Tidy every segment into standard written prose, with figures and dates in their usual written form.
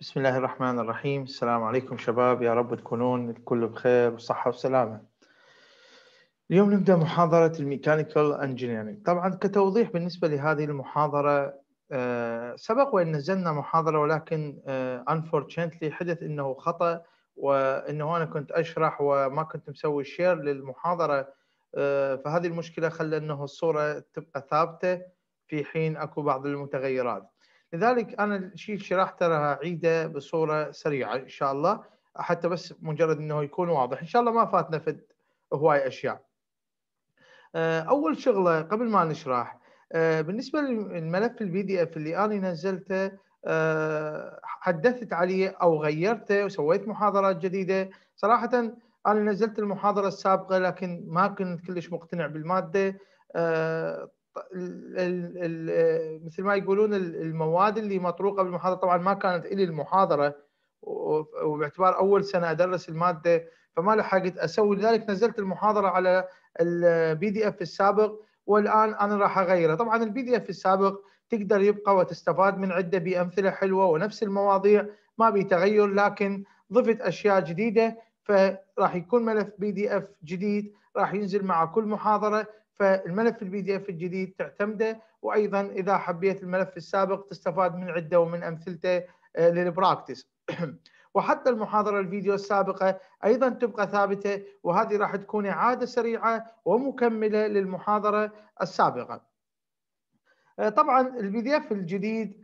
بسم الله الرحمن الرحيم. السلام عليكم شباب، يا رب تكونون الكل بخير وصحة وسلامة. اليوم نبدأ محاضرة الميكانيكال انجينيرينج. طبعا كتوضيح بالنسبة لهذه المحاضرة، سبق وأن نزلنا محاضرة، ولكن unfortunately حدث أنه خطأ، وأنه أنا كنت أشرح وما كنت مسوي شير للمحاضرة. فهذه المشكلة خلى أنه الصورة تبقى ثابتة في حين أكو بعض المتغيرات. لذلك أنا الشيء اللي شرحته راح أعيده بصورة سريعة إن شاء الله، حتى بس مجرد أنه يكون واضح. إن شاء الله ما فاتنا في هواي أشياء. أول شغلة قبل ما نشرح، بالنسبة للملف الPDF اللي أنا نزلته، حدثت عليه أو غيرته وسويت محاضرات جديدة. صراحةً أنا نزلت المحاضرة السابقة لكن ما كنت كلش مقتنع بالمادة. مثل ما يقولون المواد اللي مطروقة بالمحاضرة طبعًا ما كانت إلي المحاضرة، وباعتبار أول سنة أدرس المادة فما لحقت أسوي، لذلك نزلت المحاضرة على الPDF السابق، والآن أنا راح أغيره. طبعًا الPDF السابق تقدر يبقى وتستفاد من عدة بأمثلة حلوة ونفس المواضيع ما بيه تغير، لكن ضفت أشياء جديدة، فراح يكون ملف PDF جديد راح ينزل مع كل محاضرة. فالملف الPDF الجديد تعتمده، وأيضًا إذا حبيت الملف السابق تستفاد من عدة ومن أمثلته للبراكتس. وحتى المحاضرة الفيديو السابقة أيضًا تبقى ثابتة، وهذه راح تكون إعادة سريعة ومكملة للمحاضرة السابقة. طبعًا الPDF الجديد،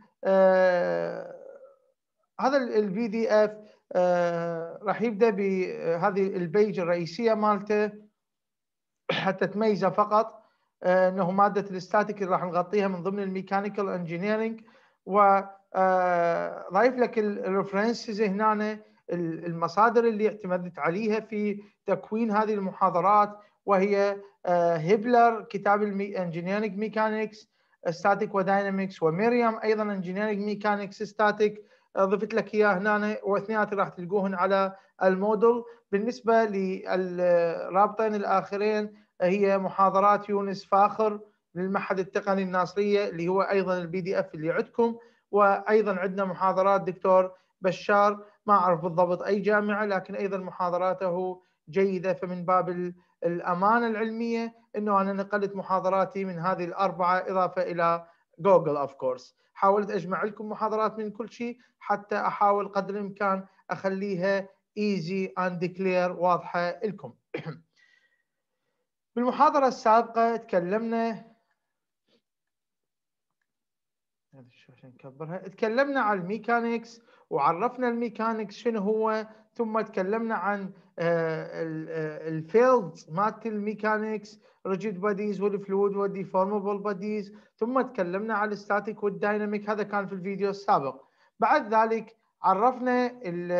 هذا الPDF راح يبدأ بهذه البيج الرئيسية مالته حتى تميزه فقط، انه ماده الاستاتيك اللي راح نغطيها من ضمن الميكانيكال انجينيرنج. و ضايف لك الريفرنسز هنا، المصادر اللي اعتمدت عليها في تكوين هذه المحاضرات، وهي هيبلر كتاب انجينيرنج ميكانكس ستاتيك وداينامكس، وميريام ايضا انجينيرنج ميكانكس ستاتيك. ضفت لك اياه هنا، واثنينات راح تلقوهن على الموديل. بالنسبه للرابطين الاخرين هي محاضرات يونس فاخر للمعهد التقني الناصريه، اللي هو ايضا الPDF اللي عندكم. وايضا عندنا محاضرات دكتور بشار، ما اعرف بالضبط اي جامعه، لكن ايضا محاضراته جيده. فمن باب الامانه العلميه انه انا نقلت محاضراتي من هذه الاربعه اضافه الى جوجل اوف كورس. حاولت اجمع لكم محاضرات من كل شيء حتى احاول قدر الامكان اخليها ايزي اند كلير، واضحه لكم. بالمحاضرة السابقة تكلمنا عن الميكانيكس، وعرفنا الميكانيكس شنو هو، ثم تكلمنا عن الفيلدز مالت الميكانيكس، ريجيد بوديز والفلويد والديفورمبل بوديز، ثم تكلمنا عن الستاتيك والدايناميك. هذا كان في الفيديو السابق. بعد ذلك عرفنا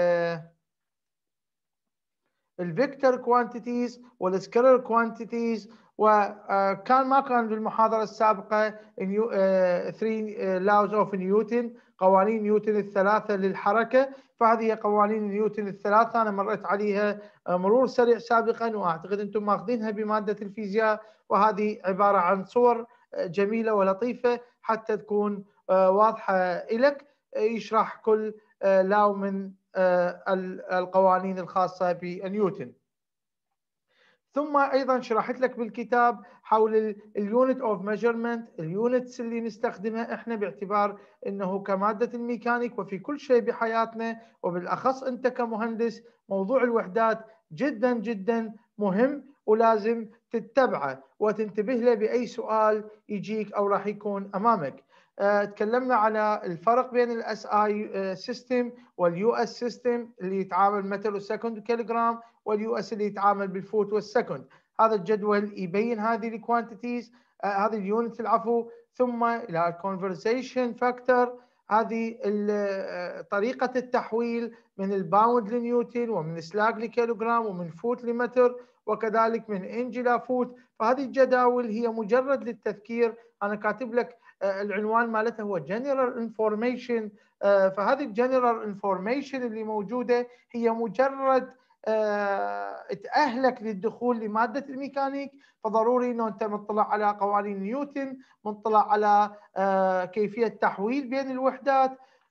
الفيكتور كوانتيتيز والسكيلر كوانتيتيز. وكان ما كان بالمحاضره السابقه 3 لاوز اوف نيوتن، قوانين نيوتن الثلاثه للحركه. فهذه هي قوانين نيوتن الثلاثه، انا مريت عليها مرور سريع سابقا، واعتقد انتم ماخذينها بماده الفيزياء. وهذه عباره عن صور جميله ولطيفه حتى تكون واضحه لك. يشرح كل لاو من القوانين الخاصة بنيوتن. ثم أيضا شرحت لك بالكتاب حول اليونت اوف ميجرمنت، اليونتس اللي نستخدمها احنا باعتبار انه كمادة الميكانيك وفي كل شيء بحياتنا، وبالأخص انت كمهندس، موضوع الوحدات جدا جدا مهم ولازم تتبعه وتنتبه له بأي سؤال يجيك أو راح يكون أمامك. تكلمنا على الفرق بين الاس اي سيستم واليو اس سيستم اللي يتعامل متر وسكند وكيلوغرام، واليو اس اللي يتعامل بالفوت والسكند. هذا الجدول يبين هذه الكوانتيتيز، هذه اليونت العفو. ثم الى الكونفرسيشن فاكتور، هذه طريقه التحويل من الباوند لنيوتن، ومن سلاج لكيلوغرام، ومن فوت لمتر، وكذلك من انج الى فوت. فهذه الجداول هي مجرد للتذكير. انا كاتب لك العنوان مالتها هو General Information. فهذه الجنرال انفورميشن اللي موجوده هي مجرد تأهلك للدخول لمادة الميكانيك. فضروري انه انت مطلع على قوانين نيوتن، مطلع على كيفية تحويل بين الوحدات،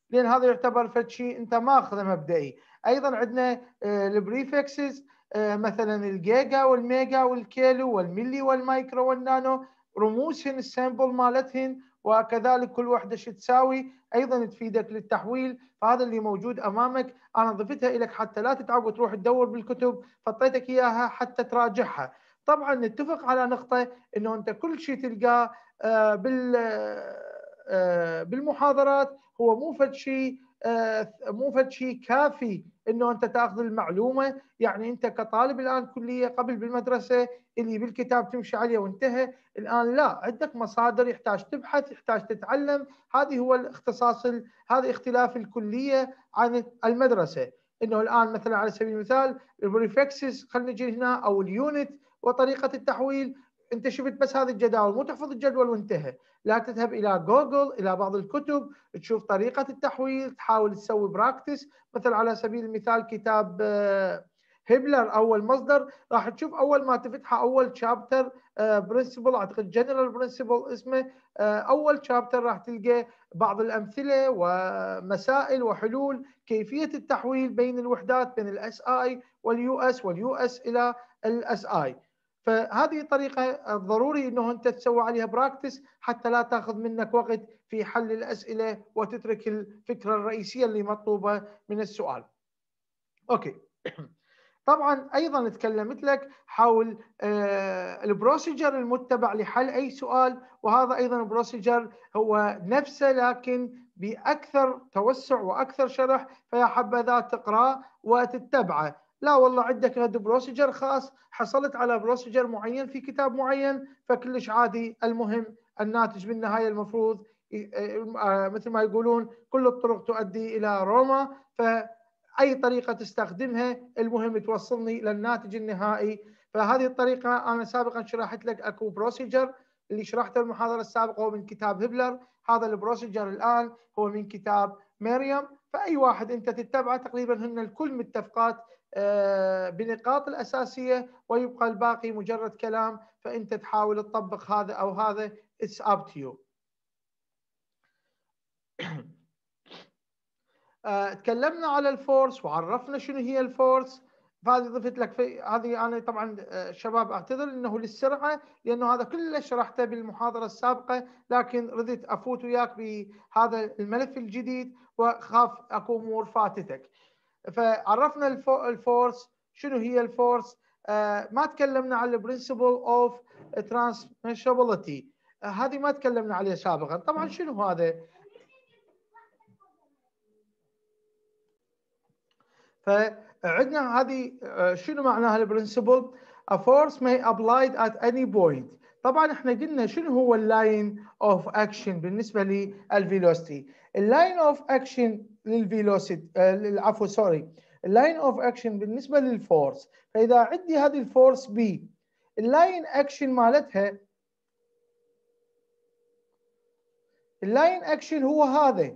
لان هذا يعتبر فد شيء انت ماخذه مبدئي. ايضا عندنا البريفكسز، مثلا الجيجا والميجا والكيلو والملي والمايكرو والنانو، رموزهن السامبل مالتهن، وكذلك كل وحده شو تساوي ايضا تفيدك للتحويل. فهذا اللي موجود امامك، انا ضفتها لك حتى لا تتعب وتروح تدور بالكتب، فاعطيتك اياها حتى تراجعها. طبعا نتفق على نقطه انه انت كل شيء تلقاه بالمحاضرات هو مو فد شيء كافي انه انت تاخذ المعلومه. يعني انت كطالب الان كليه، قبل بالمدرسه اللي بالكتاب تمشي عليه وانتهى، الان لا، عندك مصادر، يحتاج تبحث، يحتاج تتعلم. هذه هو الاختصاص، هذا اختلاف الكليه عن المدرسه. انه الان مثلا على سبيل المثال البريفكسز، خلينا نجي هنا، او اليونت وطريقه التحويل، انت شفت بس هذه الجداول، مو تحفظ الجدول وانتهى، لا، تذهب الى جوجل، الى بعض الكتب، تشوف طريقه التحويل، تحاول تسوي براكتس. مثل على سبيل المثال كتاب هبلر، اول مصدر راح تشوف اول ما تفتحه اول شابتر برنسبل، اعتقد جنرال برنسبل اسمه، اول شابتر راح تلقى بعض الامثله ومسائل وحلول كيفيه التحويل بين الوحدات، بين الاس اي واليو اس، واليو اس الى الاس اي. فهذه طريقه ضروري انه انت تسوي عليها براكتس حتى لا تاخذ منك وقت في حل الاسئله وتترك الفكره الرئيسيه اللي مطلوبه من السؤال. اوكي. طبعا ايضا تكلمت لك حول البروسيجر المتبع لحل اي سؤال، وهذا ايضا البروسيجر هو نفسه لكن باكثر توسع واكثر شرح، فيا حبذا تقراه وتتبعه. لا والله عندك بروسيجر خاص، حصلت على بروسيجر معين في كتاب معين، فكلش عادي. المهم الناتج بالنهايه المفروض مثل ما يقولون كل الطرق تؤدي الى روما، فأي طريقة تستخدمها المهم توصلني للناتج النهائي. فهذه الطريقة أنا سابقا شرحت لك أكو بروسيجر اللي شرحته المحاضرة السابقة هو من كتاب هبلر، هذا البروسيجر الآن هو من كتاب مريم. فأي واحد أنت تتبعه تقريبا هن الكل متفقات بنقاط الأساسية، ويبقى الباقي مجرد كلام، فأنت تحاول تطبق هذا أو هذا، it's up to you. تكلمنا على الفورس وعرفنا شنو هي الفورس، فهذه ضفت لك في هذه. انا طبعا شباب اعتذر انه للسرعه، لانه هذا كله شرحته بالمحاضره السابقه، لكن ردت افوت وياك بهذا الملف الجديد وخاف اكو امور فاتتك. فعرفنا الفورس، شنو هي الفورس. ما تكلمنا على البرنسبل اوف ترانسميشابيلتي، هذه ما تكلمنا عليها سابقا. طبعا شنو هذا؟ فعندنا هذه شنو معناها البرنسبل؟ A force may applied at any point. طبعا احنا قلنا شنو هو اللاين اوف اكشن بالنسبه للفيلوسيتي. اللاين اوف اكشن للفيلوسيتي، العفو سوري، اللاين اوف اكشن بالنسبه للفورس. فاذا عندي هذه الفورس بي، اللاين اكشن مالتها، اللاين اكشن هو هذا،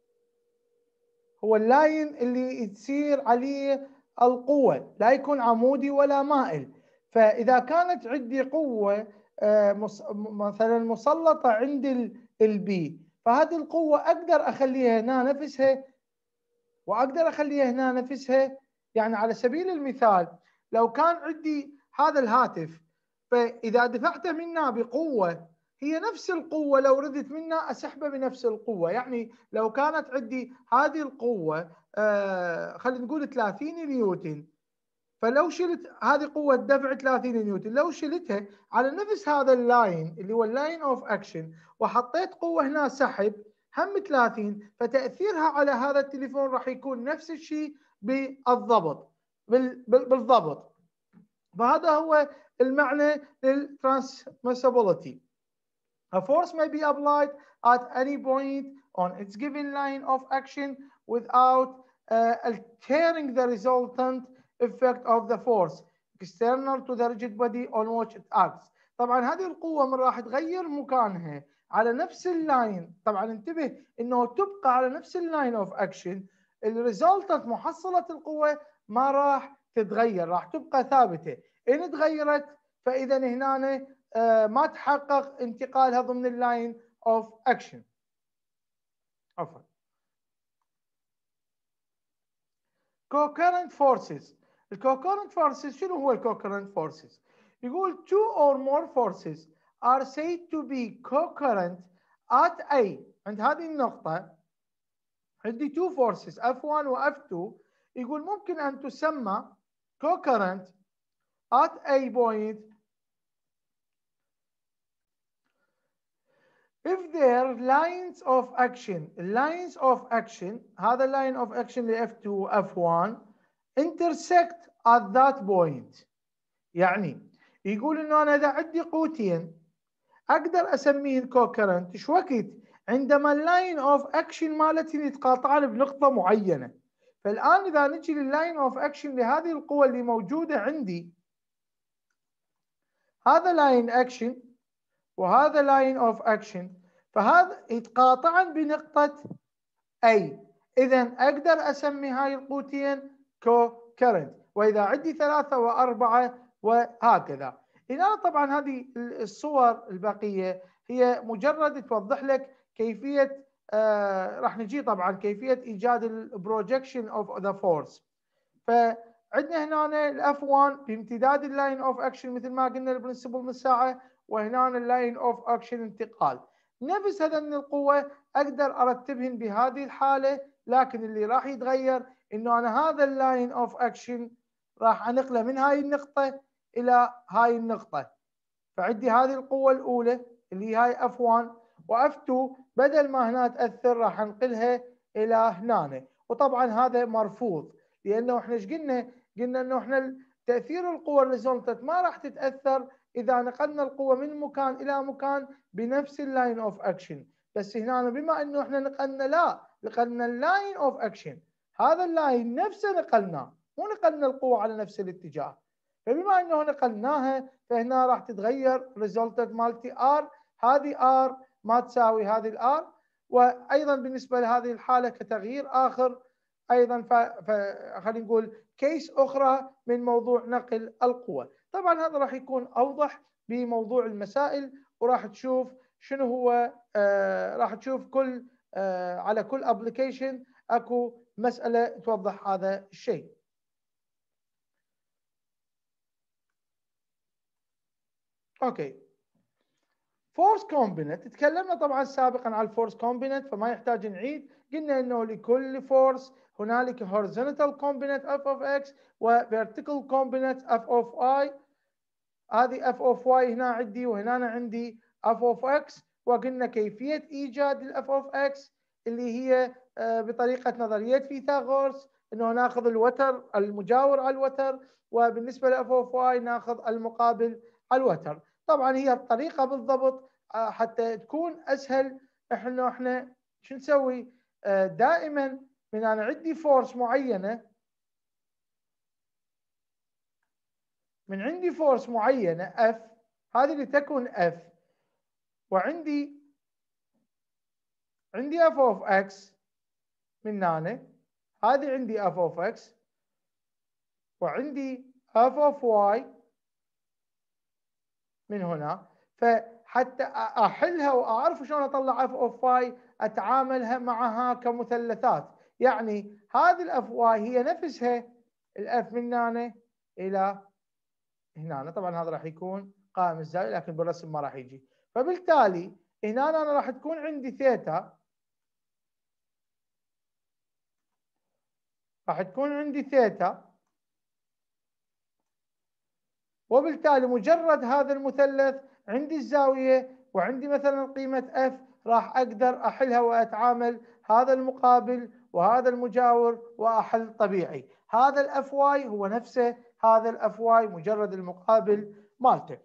هو اللاين اللي تصير عليه القوة، لا يكون عمودي ولا مائل. فإذا كانت عندي قوة مثلا مسلطة عند البي، فهذه القوة أقدر أخليها هنا نفسها وأقدر أخليها هنا نفسها. يعني على سبيل المثال لو كان عندي هذا الهاتف، فإذا دفعته منا بقوة، هي نفس القوة لو ردت منا أسحبه بنفس القوة. يعني لو كانت عندي هذه القوة خلينا نقول 30 نيوتن، فلو شلت هذه قوة دفع 30 نيوتن، لو شلتها على نفس هذا اللاين اللي هو اللاين اوف اكشن، وحطيت قوة هنا سحب هم 30، فتأثيرها على هذا التليفون راح يكون نفس الشيء بالضبط، بالضبط. فهذا هو المعنى للترانسميسابيلتي. A force may be applied at any point on its given line of action without altering the resultant effect of the force external to the rigid body on which it acts. طبعا هذه القوة من راح تغير مكانها على نفس اللاين. طبعا انتبه انه تبقى على نفس اللاين اوف اكشن، الريزلتنت محصلة القوة ما راح تتغير، راح تبقى ثابتة. ان تغيرت فاذا هنا ما تحقق انتقالها ضمن اللاين اوف اكشن. عفوا. concurrent forces. الكوكورنت forces شنو هو الكوكورنت forces؟ يقول two or more forces are said to be concurrent at A. عند هذه النقطة عندي two forces F1 و F2 يقول ممكن أن تسمى concurrent at A point if their lines of action هذا line of action ل F2 و F1 intersect at that point. يعني يقول انه انا اذا عندي قوتين اقدر اسميهن كوكرنت شو وقت؟ عندما اللاين اوف اكشن مالتهم يتقاطعن بنقطه معينه. فالان اذا نجي لللاين اوف اكشن لهذه القوه اللي موجوده عندي، هذا لاين اكشن وهذا لاين اوف اكشن، فهذا يتقاطعن بنقطه A. اذا اقدر اسمي هاي القوتين كوكرنت، واذا عندي 3 و4 وهكذا. هنا طبعا هذه الصور البقيه هي مجرد توضح لك كيفيه راح نجي طبعا كيفيه ايجاد البروجكشن اوف ذا فورس. فعندنا هنا الاف 1 بامتداد اللاين اوف اكشن مثل ما قلنا البرنسبل من الساعه، وهنا اللاين اوف اكشن انتقال. نفس هذن القوه اقدر ارتبهن بهذه الحاله، لكن اللي راح يتغير انه انا هذا اللاين اوف اكشن راح انقله من هاي النقطه الى هاي النقطه. فعندي هذه القوه الاولى اللي هاي F1 وF2 بدل ما هنا تاثر راح انقلها الى هنا. وطبعا هذا مرفوض، لانه احنا ايش قلنا؟ قلنا انه احنا تاثير القوه الريزولتنت ما راح تتاثر اذا نقلنا القوه من مكان الى مكان بنفس اللاين اوف اكشن. بس هنا بما انه احنا نقلنا اللاين اوف اكشن، هذا اللاين نفسه نقلناه، مو نقلنا القوه على نفس الاتجاه. فبما انه نقلناها فهنا راح تتغير ريزولتنت مالتي ار، هذه ار ما تساوي هذه الار. وايضا بالنسبه لهذه الحاله كتغيير اخر ايضا خلينا نقول كيس اخرى من موضوع نقل القوه. طبعا هذا راح يكون اوضح بموضوع المسائل، وراح تشوف شنو هو راح تشوف كل على كل ابلكيشن اكو مساله توضح هذا الشيء. اوكي، فورس كومبوننت تكلمنا طبعا سابقا على الفورس كومبوننت فما يحتاج نعيد. قلنا انه لكل فورس هنالك horizontal component f of x و vertical component f of y. هذه f of y هنا عندي وهنا عندي f of x، وقلنا كيفيه ايجاد ال f of x اللي هي بطريقه نظريه فيثاغورس، انه ناخذ الوتر المجاور على الوتر، وبالنسبه ل f of y ناخذ المقابل على الوتر. طبعا هي الطريقه بالضبط حتى تكون اسهل. احنا شو نسوي؟ دائما من انا عندي فورس معينه، من عندي فورس معينه F، هذه اللي تكون F، وعندي F of X من هنا، هذه عندي F of X، وعندي F of Y من هنا. فحتى احلها واعرف شلون اطلع F of Y اتعاملها معها كمثلثات. يعني هذه الاف واي هي نفسها الاف من هنا الى هنا. طبعا هذا راح يكون قائم الزاويه لكن بالرسم ما راح يجي. فبالتالي هنا انا راح تكون عندي ثيتا، راح تكون عندي ثيتا، وبالتالي مجرد هذا المثلث عندي الزاويه وعندي مثلا قيمه اف، راح اقدر احلها واتعامل هذا المقابل وهذا المجاور واحل طبيعي. هذا الاف واي هو نفسه هذا الاف واي مجرد المقابل مالته.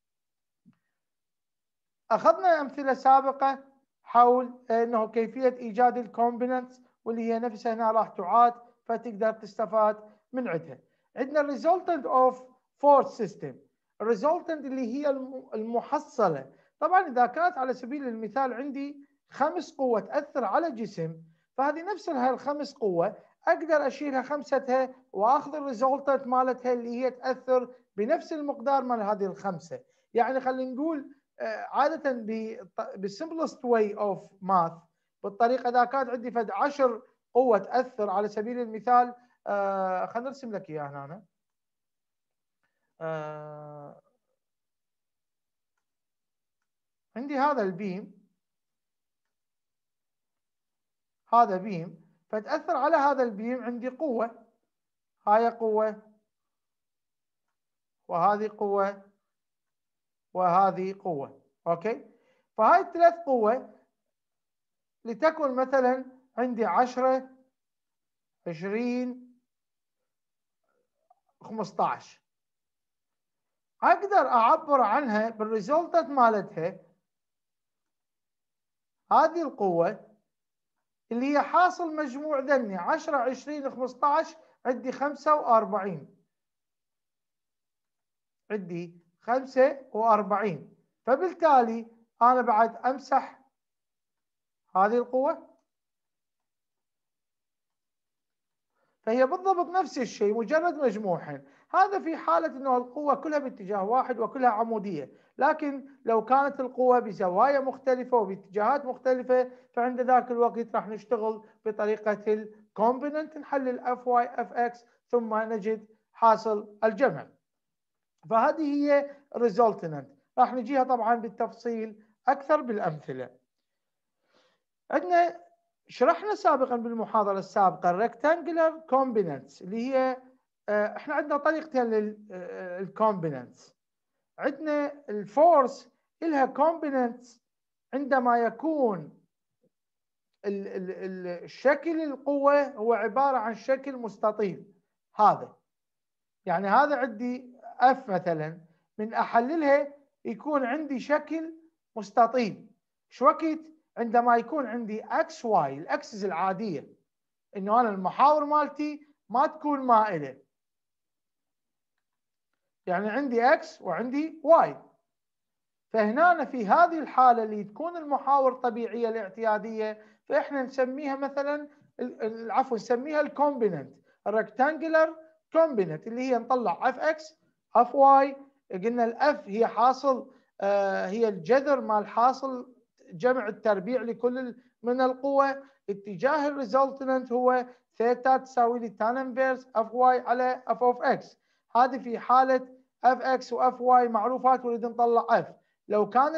اخذنا امثله سابقه حول انه كيفيه ايجاد الكومبوننتس واللي هي نفسها هنا راح تعاد فتقدر تستفاد من عندها. عندنا الريزولتنت اوف فورس سيستم، الريزولتنت اللي هي المحصله. طبعا اذا كانت على سبيل المثال عندي 5 قوة تاثر على جسم، فهذه نفس هاي ال5 قوة اقدر اشيلها 5 واخذ الريزولتنت مالتها اللي هي تاثر بنفس المقدار مال هذه ال5. يعني خلينا نقول عاده بالسمبلست واي اوف ماث، بالطريقه اذا كانت عندي فد 10 قوه تاثر على سبيل المثال خلينا نرسم لك اياه هنا. عندي هذا البيم، هذا بيم، فتأثر على هذا البيم عندي قوة، هاي قوة وهذه قوة وهذه قوة. اوكي، فهاي الثلاث قوة لتكن مثلا عندي 10 20 15، اقدر اعبر عنها بالريزلتات مالتها. هذه القوة اللي هي حاصل مجموع ذني 10 20 15 عندي 45، عندي 45. فبالتالي انا بعد امسح هذه القوة، فهي بالضبط نفس الشيء مجرد مجموعهن. هذا في حالة انه القوة كلها باتجاه واحد وكلها عمودية، لكن لو كانت القوة بزوايا مختلفة وباتجاهات مختلفة فعند ذاك الوقت راح نشتغل بطريقة الكومبوننت، نحلل اف واي اف اكس ثم نجد حاصل الجمع. فهذه هي resultant، راح نجيها طبعا بالتفصيل اكثر بالامثلة. عندنا شرحنا سابقا بالمحاضرة السابقة الريكتانجلر كومبوننتس اللي هي احنا عندنا طريقتين للكومبوننتس. عندنا الفورس لها كومبوننتس عندما يكون الشكل القوة هو عبارة عن شكل مستطيل. هذا يعني هذا عندي اف مثلا، من احللها يكون عندي شكل مستطيل. شو وقت؟ عندما يكون عندي اكس واي، الاكسس العاديه، انه انا المحاور مالتي ما تكون مائله، يعني عندي اكس وعندي واي. فهنا في هذه الحاله اللي تكون المحاور طبيعيه الاعتياديه، فاحنا نسميها مثلا عفوا نسميها الكومبوننت، الريكتانجلر كومبوننت، اللي هي نطلع اف اكس اف واي. قلنا الاف هي حاصل هي الجذر مال حاصل جمع التربيع لكل من القوة. اتجاه الريزلتنت هو ثيتا تساوي لي تان انفيرس اف واي على اف اوف اكس. هذه في حالة اف اكس واف واي معروفات ونريد نطلع اف. لو كان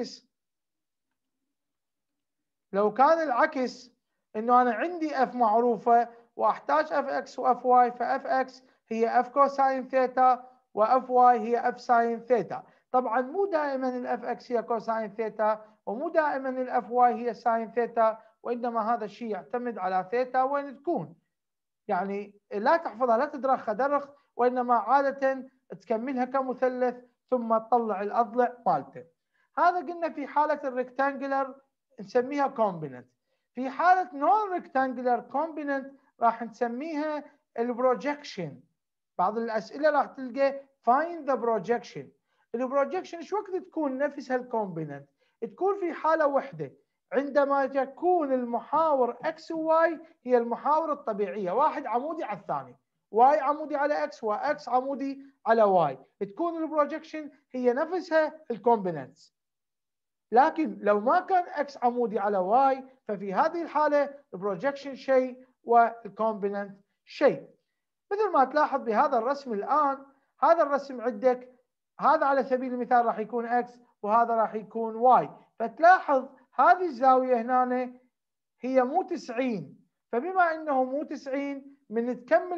العكس انه انا عندي اف معروفة واحتاج اف اكس واف واي، فاف اكس هي اف كوساين ثيتا واف واي هي اف ساين ثيتا. طبعا مو دائما الاف اكس هي كوساين ثيتا ومو دائما الاف واي هي ساين ثيتا، وانما هذا الشيء يعتمد على ثيتا وين تكون. يعني لا تحفظها، لا تدرخها درخ، وانما عاده تكملها كمثلث ثم تطلع الاضلع مالته. هذا قلنا في حاله الريكتانجلر نسميها كومبوننت. في حاله نون ريكتانجلر كومبوننت راح نسميها البروجكشن. بعض الاسئله راح تلقى find the projection. البروجكشن شو وقت تكون نفس هالكومبوننت؟ تكون في حاله واحده، عندما تكون المحاور x و y هي المحاور الطبيعيه، واحد عمودي على الثاني، y عمودي على x وx عمودي على y، تكون البروجكشن هي نفسها الكومبوننتس. لكن لو ما كان x عمودي على y ففي هذه الحاله البروجكشن شيء والكومبوننت شيء. مثل ما تلاحظ بهذا الرسم الآن، هذا الرسم عندك هذا على سبيل المثال راح يكون x وهذا راح يكون y، فتلاحظ هذه الزاوية هنا هي مو 90. فبما انه مو 90 من تكمل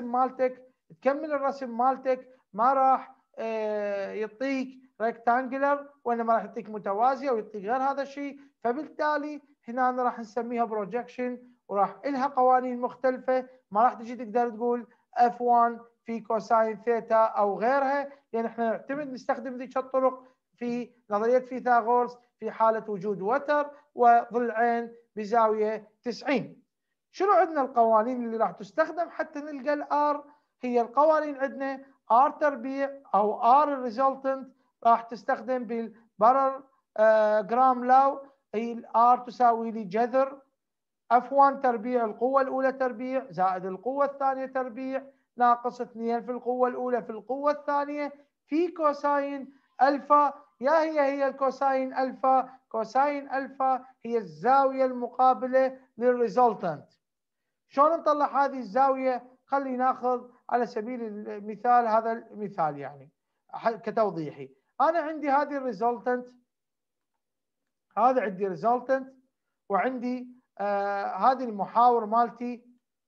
الرسم مالتك ما راح يعطيك ريكتانجلر، وانما راح يعطيك متوازيه ويعطيك غير هذا الشيء. فبالتالي هنا راح نسميها بروجكشن وراح لها قوانين مختلفه، ما راح تجي تقدر تقول F1 في كوساين ثيتا او غيرها، لان احنا نعتمد نستخدم ذيك الطرق في نظريه فيثاغورس في حاله وجود وتر وضلعين بزاويه 90. شنو عندنا القوانين اللي راح تستخدم حتى نلقى الار؟ هي القوانين عندنا ار تربيع او ار الريزلتنت راح تستخدم بالبارر جرام لاو. هي الار تساوي لي جذر F1 تربيع القوة الأولى تربيع زائد القوة الثانية تربيع ناقص 2 في القوة الأولى في القوة الثانية في كوساين ألفا. هي الكوساين ألفا. كوساين ألفا هي الزاوية المقابلة للريزلتنت. شلون نطلع هذه الزاوية خلي ناخذ على سبيل المثال هذا المثال يعني كتوضيحي. انا عندي هذه الريزلتنت، هذا عندي ريزلتنت، وعندي هذه المحاور مالتي،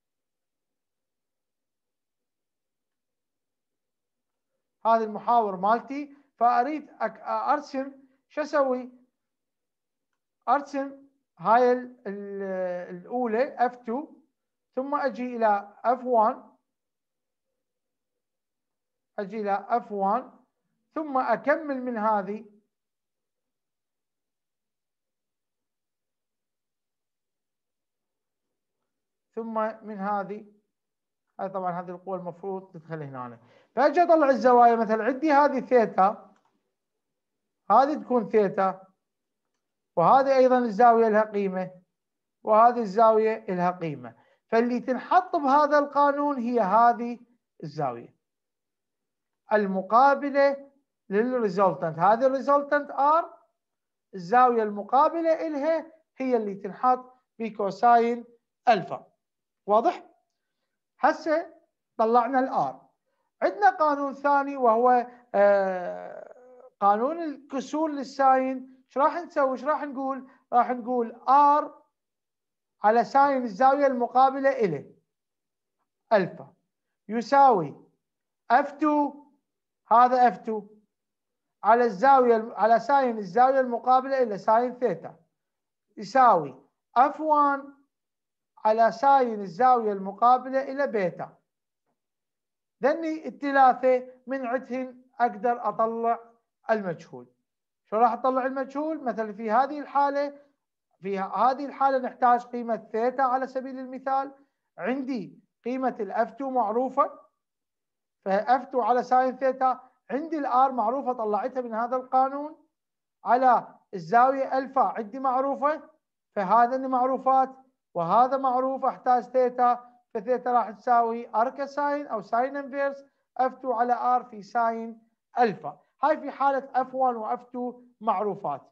هذه المحاور مالتي. فاريد ارسم، شو اسوي؟ ارسم هاي الاولى F2، ثم اجي الى F1، اجي الى F1، ثم اكمل من هذه، ثم من هذه. هاي طبعا هذه القوة المفروض تدخل هنا. فاجي اطلع الزوايا، مثلا عندي هذه ثيتا، هذه تكون ثيتا، وهذه ايضا الزاوية لها قيمة، وهذه الزاوية لها قيمة. فاللي تنحط بهذا القانون هي هذه الزاوية المقابلة للريزلتنت. هذه الريزلتنت R، الزاوية المقابلة إلها هي اللي تنحط بكوساين ألفا. واضح؟ هسه طلعنا الآر. عندنا قانون ثاني وهو قانون الكسور للساين. ايش راح نسوي؟ ايش راح نقول؟ راح نقول R على ساين الزاوية المقابلة إله ألفا يساوي F2، هذا F2 على الزاوية، على ساين الزاوية المقابلة إلى ساين ثيتا، يساوي F1 على ساين الزاوية المقابلة إلى بيتا. ذني الثلاثة من عندهن أقدر أطلع المجهول. شو راح أطلع المجهول؟ مثلا في هذه الحالة، في هذه الحالة نحتاج قيمة ثيتا على سبيل المثال. عندي قيمة الF2 معروفة، فF2 على ساين ثيتا. عندي الآر معروفة طلعتها من هذا القانون، على الزاوية ألفا عندي معروفة، فهذا معروفات وهذا معروف. احتاج ثيتا، فثيتا راح تساوي اركا ساين او ساين انفيرس F2 على R في ساين ألفا. هاي في حالة F1 و F2 معروفات.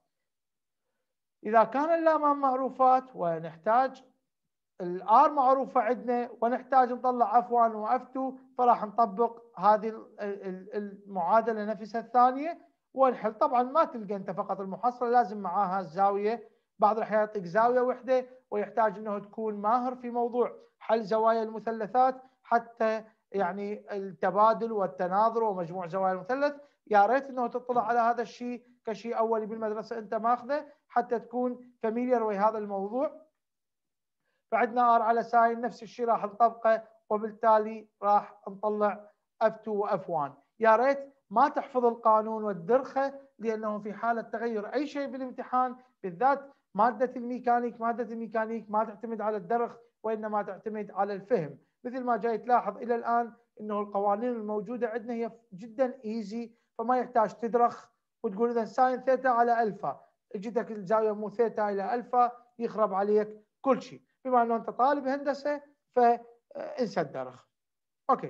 إذا كان اللام معروفات ونحتاج الآر معروفة عندنا ونحتاج نطلع F1 و F2، فراح نطبق هذه المعادلة نفسها الثانية ونحل. طبعا ما تلقى انت فقط المحصلة، لازم معاها الزاوية. بعض الأحيان يعطيك زاوية واحدة ويحتاج انه تكون ماهر في موضوع حل زوايا المثلثات، حتى يعني التبادل والتناظر ومجموع زوايا المثلث. يا ريت انه تطلع على هذا الشيء كشيء اولي بالمدرسة انت ماخذه، حتى تكون فاميليار وهذا الموضوع. فعندنا R على ساين نفس الشيء راح نطبقه، وبالتالي راح نطلع F2 و F1. يا ريت ما تحفظ القانون والدرخة، لأنه في حالة تغير أي شيء بالامتحان، بالذات مادة الميكانيك، مادة الميكانيك ما تعتمد على الدرخ وإنما تعتمد على الفهم. مثل ما جاي تلاحظ إلى الآن إنه القوانين الموجودة عندنا هي جدا إيزي، فما يحتاج تدرخ وتقول إذا ساين ثيتا على ألفا، اجتك الزاوية مو ثيتا إلى ألفا، يخرب عليك كل شيء. بما انه انت طالب هندسه فانسى الدرخ. اوكي.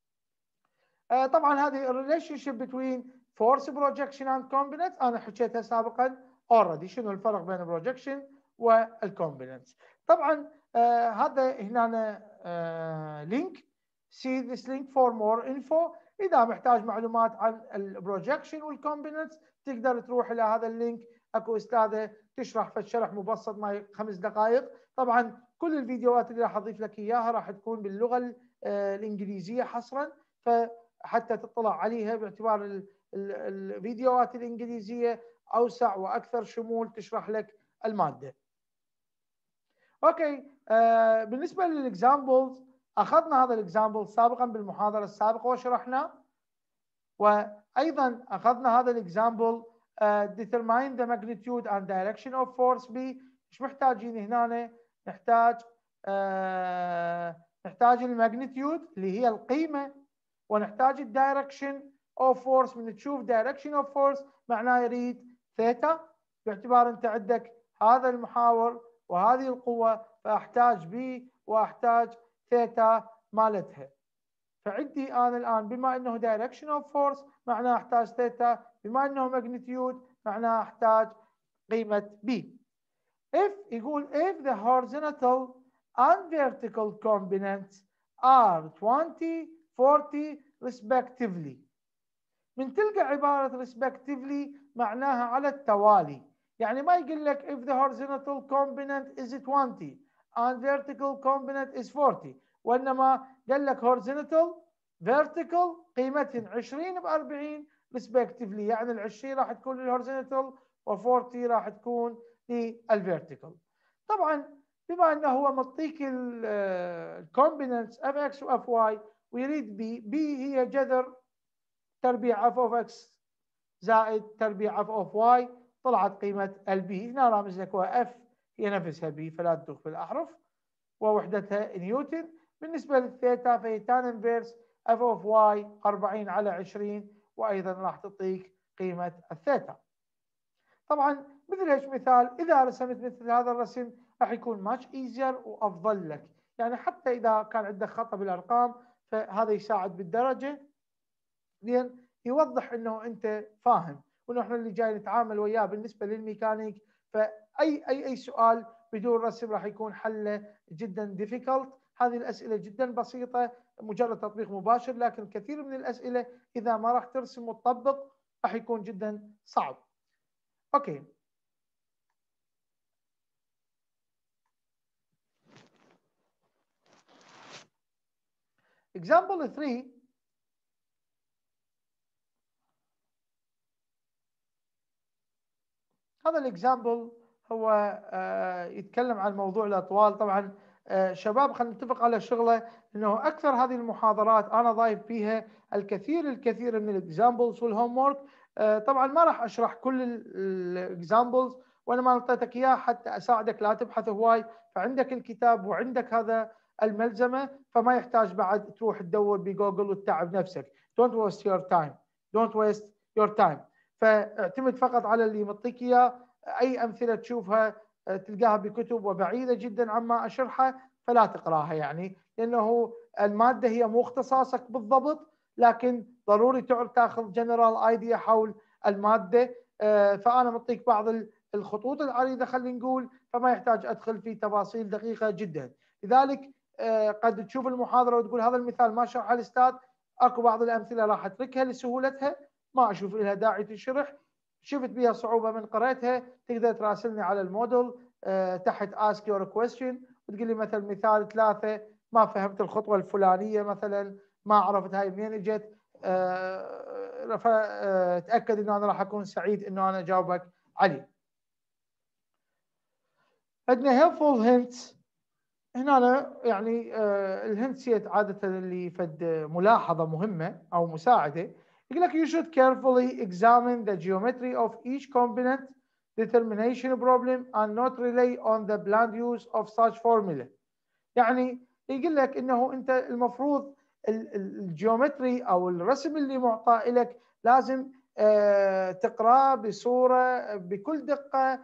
طبعا هذه الريليشن شيب بتوين فورس بروجكشن اند كومبوننت انا حكيتها سابقا اوريدي. شنو الفرق بين البروجكشن والكومبوننت؟ طبعا هذا هنا لينك، see this link for more info. اذا محتاج معلومات عن البروجكشن والكومبوننت تقدر تروح الى هذا اللينك. اكو استاذه تشرح في الشرح مبسط ما 5 دقائق. طبعا كل الفيديوهات اللي راح اضيف لك اياها راح تكون باللغه الانجليزيه حصرا، فحتى تطلع عليها باعتبار الفيديوهات الانجليزيه اوسع واكثر شمول تشرح لك الماده. اوكي. بالنسبه للاكزامبلز، اخذنا هذا الاكزامبل سابقا بالمحاضره السابقه وشرحناه، وايضا اخذنا هذا الاكزامبل determine the magnitude and direction of force B. ايش محتاجين هنا؟ نحتاج الماجنتيود اللي هي القيمه، ونحتاج الدايركشن اوف فورس. من تشوف دايركشن اوف فورس معناه يريد ثيتا، باعتبار انت عندك هذا المحاور وهذه القوه، فاحتاج بي واحتاج ثيتا مالتها. فعندي انا الان بما انه دايركشن اوف فورس معناه احتاج ثيتا، بما انه ماجنتيود معناه احتاج قيمه بي. يقول if the horizontal and vertical components are 20 40 respectively. من تلقى عبارة respectively معناها على التوالي، يعني ما يقول لك if the horizontal component is 20 and vertical component is 40، وإنما قال لك horizontal vertical قيمتهم 20 ب 40 respectively، يعني ال 20 راح تكون للhorizontal و 40 راح تكون للvertical. طبعا بما انه هو معطيك الكومبوننتس اف اكس واف واي ويريد بي هي جذر تربيع اف اوف اكس زائد تربيع اف اوف واي، طلعت قيمه البي. هنا رامز لك هو اف هي نفسها بي فلا تدخل في الاحرف ووحدتها نيوتن. بالنسبه للثيتا فهي تان انفيرس اف اوف واي 40 على 20 وايضا راح تعطيك قيمه الثيتا. طبعا مثل هيك مثال اذا رسمت مثل هذا الرسم راح يكون ماتش ايزير وافضل لك، يعني حتى اذا كان عندك خطا بالارقام فهذا يساعد بالدرجه، لين يوضح انه انت فاهم، وانه احنا اللي جاي نتعامل وياه بالنسبه للميكانيك، فاي سؤال بدون رسم راح يكون حله جدا ديفيكولت. هذه الاسئله جدا بسيطه مجرد تطبيق مباشر، لكن كثير من الاسئله اذا ما راح ترسم وتطبق راح يكون جدا صعب. اوكي. example 3 هذا الاكزامبل هو يتكلم عن موضوع الاطوال. طبعا شباب خلينا نتفق على شغله انه اكثر هذه المحاضرات انا ضايف فيها الكثير من الاكزامبلز والهوم ورك. طبعا ما راح اشرح كل الاكزامبلز، وانا ما اعطيتك اياه حتى اساعدك لا تبحث هواي، فعندك الكتاب وعندك هذا الملزمه، فما يحتاج بعد تروح تدور بجوجل وتتعب نفسك. don't waste your time don't waste your time. فاعتمد فقط على اللي معطيك اياه. اي امثله تشوفها تلقاها بكتب وبعيده جدا عما اشرحها فلا تقراها، يعني لانه الماده هي مو اختصاصك بالضبط، لكن ضروري تاخذ جنرال ايديا حول الماده. فانا معطيك بعض الخطوط العريضه خلينا نقول، فما يحتاج ادخل في تفاصيل دقيقه جدا. لذلك قد تشوف المحاضره وتقول هذا المثال ما شرحه الاستاذ، اكو بعض الامثله راح اتركها لسهولتها ما اشوف لها داعي تشرح، شفت بها صعوبه من قريتها تقدر تراسلني على الموديل تحت ask your question وتقول لي مثل مثال 3 ما فهمت الخطوه الفلانيه مثلا، ما عرفت هاي منين اجت، فتاكد انه انا راح اكون سعيد انه انا اجاوبك عليه. عندنا helpful hints هنا، يعني الهنتس هي عاده اللي فد ملاحظه مهمه او مساعده. يقول لك you should carefully examine the geometry of each component determination problem and not rely on the bland use of such formula. يعني يقول لك انه انت المفروض الجيومتري او الرسم اللي معطى لك لازم تقراه بصوره بكل دقه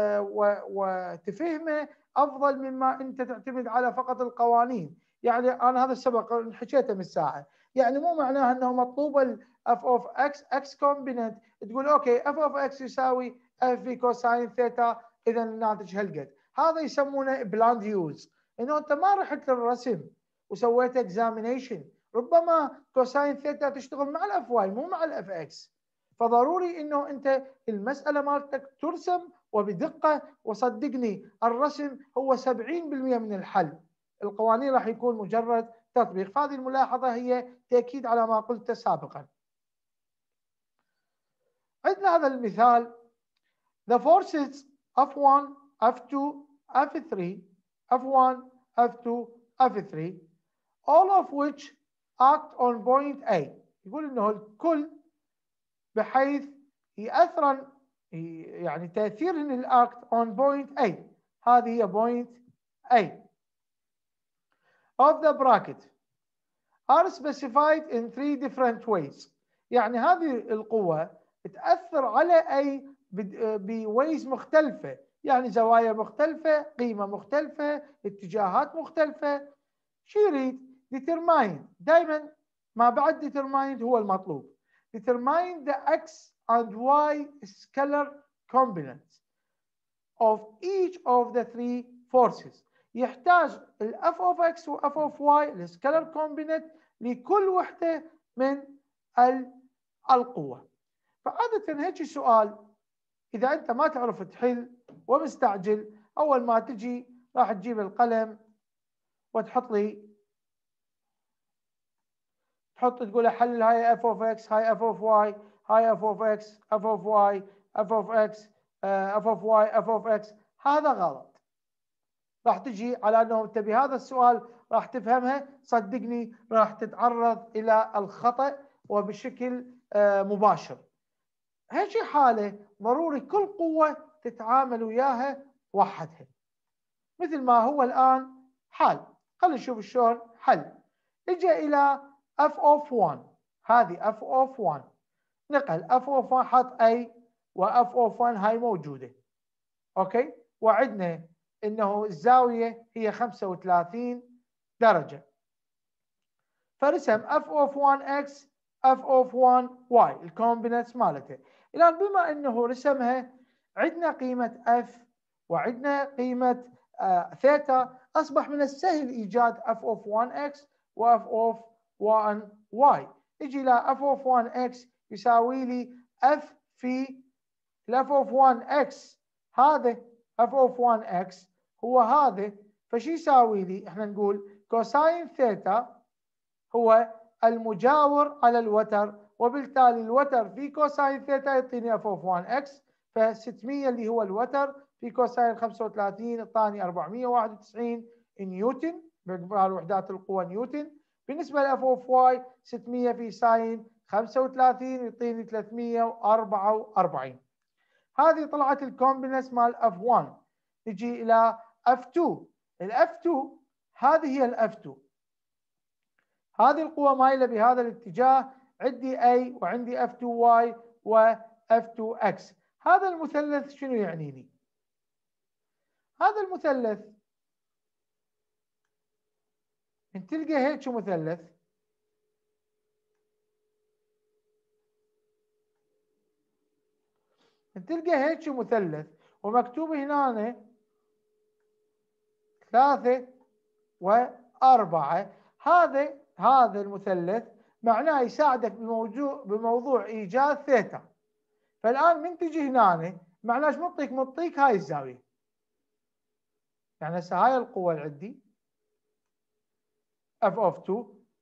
وتفهمه افضل مما انت تعتمد على فقط القوانين. يعني انا هذا السبق حكيته من ساعه، يعني مو معناها انه مطلوب اف اوف اكس كومبوننت تقول اوكي اف اوف اكس يساوي اف في كوساين ثيتا اذا الناتج هالقد. هذا يسمونه بلاند يوز، انه انت ما رحت للرسم وسويت اكزامينيشن، ربما كوساين ثيتا تشتغل مع الاف واي مو مع الاف اكس، فضروري انه انت المساله مالتك ترسم وبدقه، وصدقني الرسم هو 70% من الحل، القوانين راح يكون مجرد تطبيق. فهذه الملاحظه هي تاكيد على ما قلت سابقا. عندنا هذا المثال the forces F1 F2 F3 F1 F2 F3 all of which act on point A. يقول انه الكل بحيث يأثر يعني تأثيرهن الاكت on point A، هذه هي point A of the bracket are specified in 3 different ways. يعني هذه القوة تأثر على أي بويز مختلفة، يعني زوايا مختلفة، قيمة مختلفة، اتجاهات مختلفة. شو يريد؟ determine، دائما ما بعد determine هو المطلوب. determine the x and y scalar components of each of the 3 forces. يحتاج الاف اوف اكس واف اوف واي السكالر كومبينت لكل وحده من القوه. فعاده هيك سؤال اذا انت ما تعرف تحل ومستعجل، اول ما تجي راح تجيب القلم وتحط لي تقول حل هاي اف اوف اكس، هاي اف اوف واي، هاي اف اوف اكس، اف اوف واي، اف اوف اكس، اف اوف واي، اف اوف اكس. هذا غلط. راح تجي على انه انت بهذا السؤال راح تفهمها، صدقني راح تتعرض الى الخطأ وبشكل مباشر. هيك حالة ضروري كل قوة تتعامل وياها وحدها. مثل ما هو الآن حل، خلينا نشوف شلون حل. اجى إلى f of 1، هذه f of 1، نقل f of 1 حط A و f of 1 هاي موجودة. أوكي، وعدنا إنه الزاوية هي 35 درجة، فرسم f of 1x f of 1y الكومبينتس مالته. الآن بما إنه رسمها عندنا قيمة f وعندنا قيمة ثيتا، أصبح من السهل إيجاد f of 1x و f of 1y. يجي إلى f of 1x يساوي لي f في f of 1x، هذا f of 1x هو هذا، فشي يساوي لي؟ احنا نقول كوساين ثيتا هو المجاور على الوتر، وبالتالي الوتر في كوساين ثيتا يعطيني اف اوف 1 اكس، ف600 اللي هو الوتر في كوساين 35 اعطاني 491 نيوتن باعتبار وحدات القوة نيوتن. بالنسبة لاف اوف واي 600 في ساين 35 يعطيني 344. هذه طلعت الكومبينس مال اف 1. نجي الى اف 2. الاف 2 هذه هي الاف 2، هذه القوة مايلة بهذا الاتجاه، عندي A وعندي F2Y و F2X. هذا المثلث شنو يعني لي؟ هذا المثلث ان تلقى هيك مثلث، ان تلقى هيك مثلث ومكتوب هنا 3 و4، هذا المثلث معناه يساعدك بموضوع ايجاد ثيتا. فالان من تجي هنا معناه ايش مطيك هاي الزاويه. يعني هسه هاي القوه اللي عندي f of 2،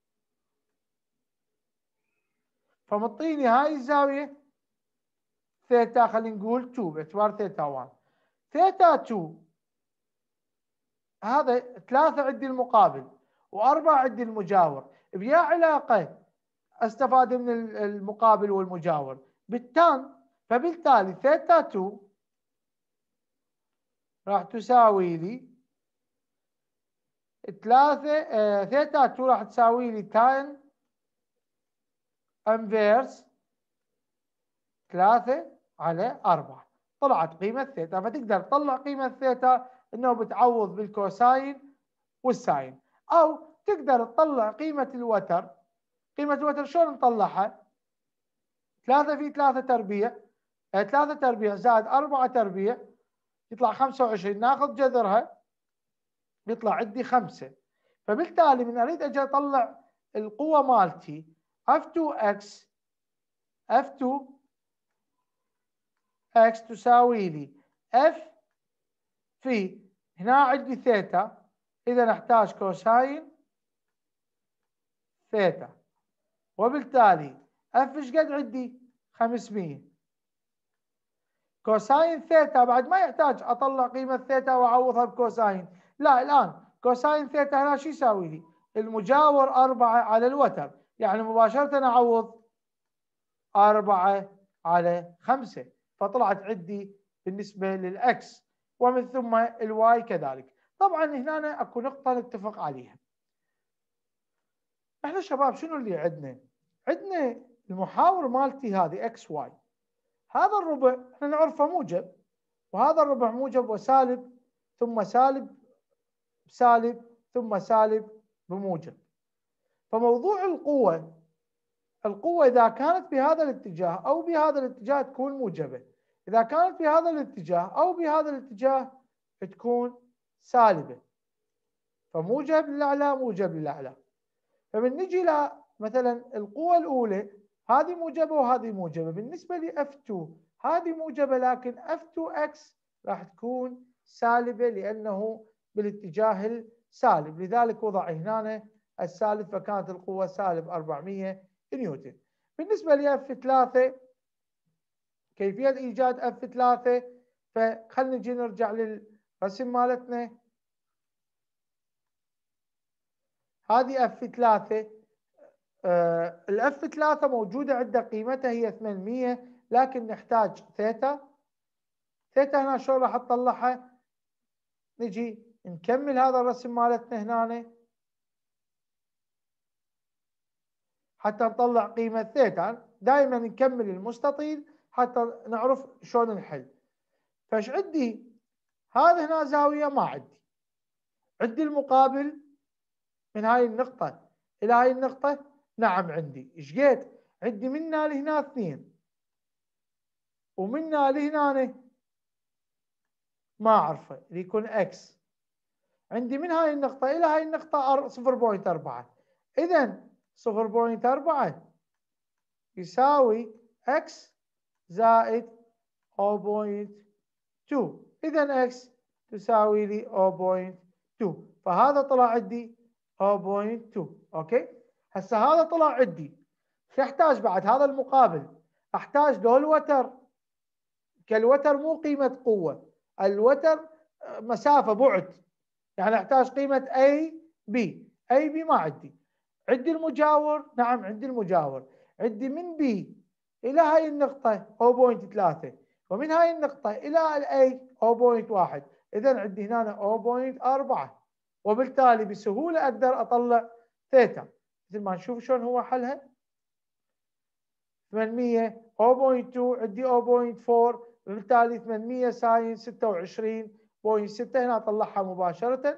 فمطيني هاي الزاويه ثيتا، خلينا نقول 2 باعتبار ثيتا 1. ثيتا 2 هذا 3 عندي المقابل و4 عندي المجاور، بيا علاقه استفاد من المقابل والمجاور بالتان، فبالتالي ثيتا 2 راح تساوي لي 3 ثيتا 2 راح تساوي لي تان انفيرس 3/4. طلعت قيمة ثيتا، فتقدر تطلع قيمة ثيتا انه بتعوض بالكوساين والساين، او تقدر تطلع قيمة الوتر. قيمة الوتر شلون نطلعها؟ 3 في 3 تربيع، 3 تربيع زائد 4 تربيع يطلع 25، ناخذ جذرها يطلع عندي 5. فبالتالي من اريد اجي اطلع القوة مالتي F2X، F2 X تساوي لي F في هنا عندي ثيتا، إذا نحتاج كوساين ثيتا، وبالتالي F ايش قد عندي؟ 500. كوساين ثيتا بعد ما يحتاج أطلع قيمة ثيتا وأعوضها بكوساين، لا الآن كوساين ثيتا هنا شو يساوي لي؟ المجاور 4 على الوتر، يعني مباشرة أعوض 4 على 5، فطلعت عندي بالنسبة للإكس، ومن ثم الواي كذلك. طبعا هنا اكو نقطة نتفق عليها. احنا شباب شنو اللي عندنا؟ عندنا المحاور مالتي هذه اكس واي، هذا الربع احنا نعرفه موجب، وهذا الربع موجب وسالب ثم سالب بسالب ثم سالب بموجب. فموضوع القوة إذا كانت بهذا الاتجاه أو بهذا الاتجاه تكون موجبة، إذا كانت بهذا الاتجاه أو بهذا الاتجاه تكون سالبة. فموجب للاعلى موجب للاعلى. فبنجي ل مثلا القوة الأولى هذه موجبة وهذه موجبة. بالنسبة ل F2 هذه موجبة، لكن F2X راح تكون سالبة لأنه بالاتجاه السالب، لذلك وضع هنا السالب، فكانت القوة سالب 400 نيوتن. بالنسبة ل F3 كيفية إيجاد F3، فخلنا نجي نرجع للرسم مالتنا. هذه F3، الاف 3 موجودة عندنا قيمتها هي 800، لكن نحتاج ثيتا. ثيتا هنا شلون راح تطلعها؟ نجي نكمل هذا الرسم مالتنا هنا حتى نطلع قيمة ثيتا. دائما نكمل المستطيل حتى نعرف شلون نحل. فايش عندي؟ هذا هنا زاوية ما عندي المقابل من هاي النقطة إلى هاي النقطة. نعم عندي. ايش قد؟ عندي من هنا لهنا 2، ومن هنا لهنا ما أعرفه اللي يكون إكس. عندي من هاي النقطة إلى هاي النقطة 0.4. إذا 0.4 يساوي إكس زائد 0.2. إذا إكس تساوي لي 0.2، فهذا طلع عندي 0.2. أوكي، هسه هذا طلع عندي. شو أحتاج بعد؟ هذا المقابل أحتاج له الوتر. كالوتر مو قيمة قوة، الوتر مسافة بعد، يعني احتاج قيمة A B. A B ما عندي. عندي المجاور، نعم عندي المجاور. عندي من B إلى هاي النقطة 0.3، ومن هاي النقطة إلى A 0.1. إذا عندي هنا 0.4، وبالتالي بسهولة أقدر أطلع ثيتا. مثل ما نشوف شلون هو حلها. 800 0.2 عندي 0.4، وبالتالي 800 ساين 26.6. هنا طلعها مباشرة،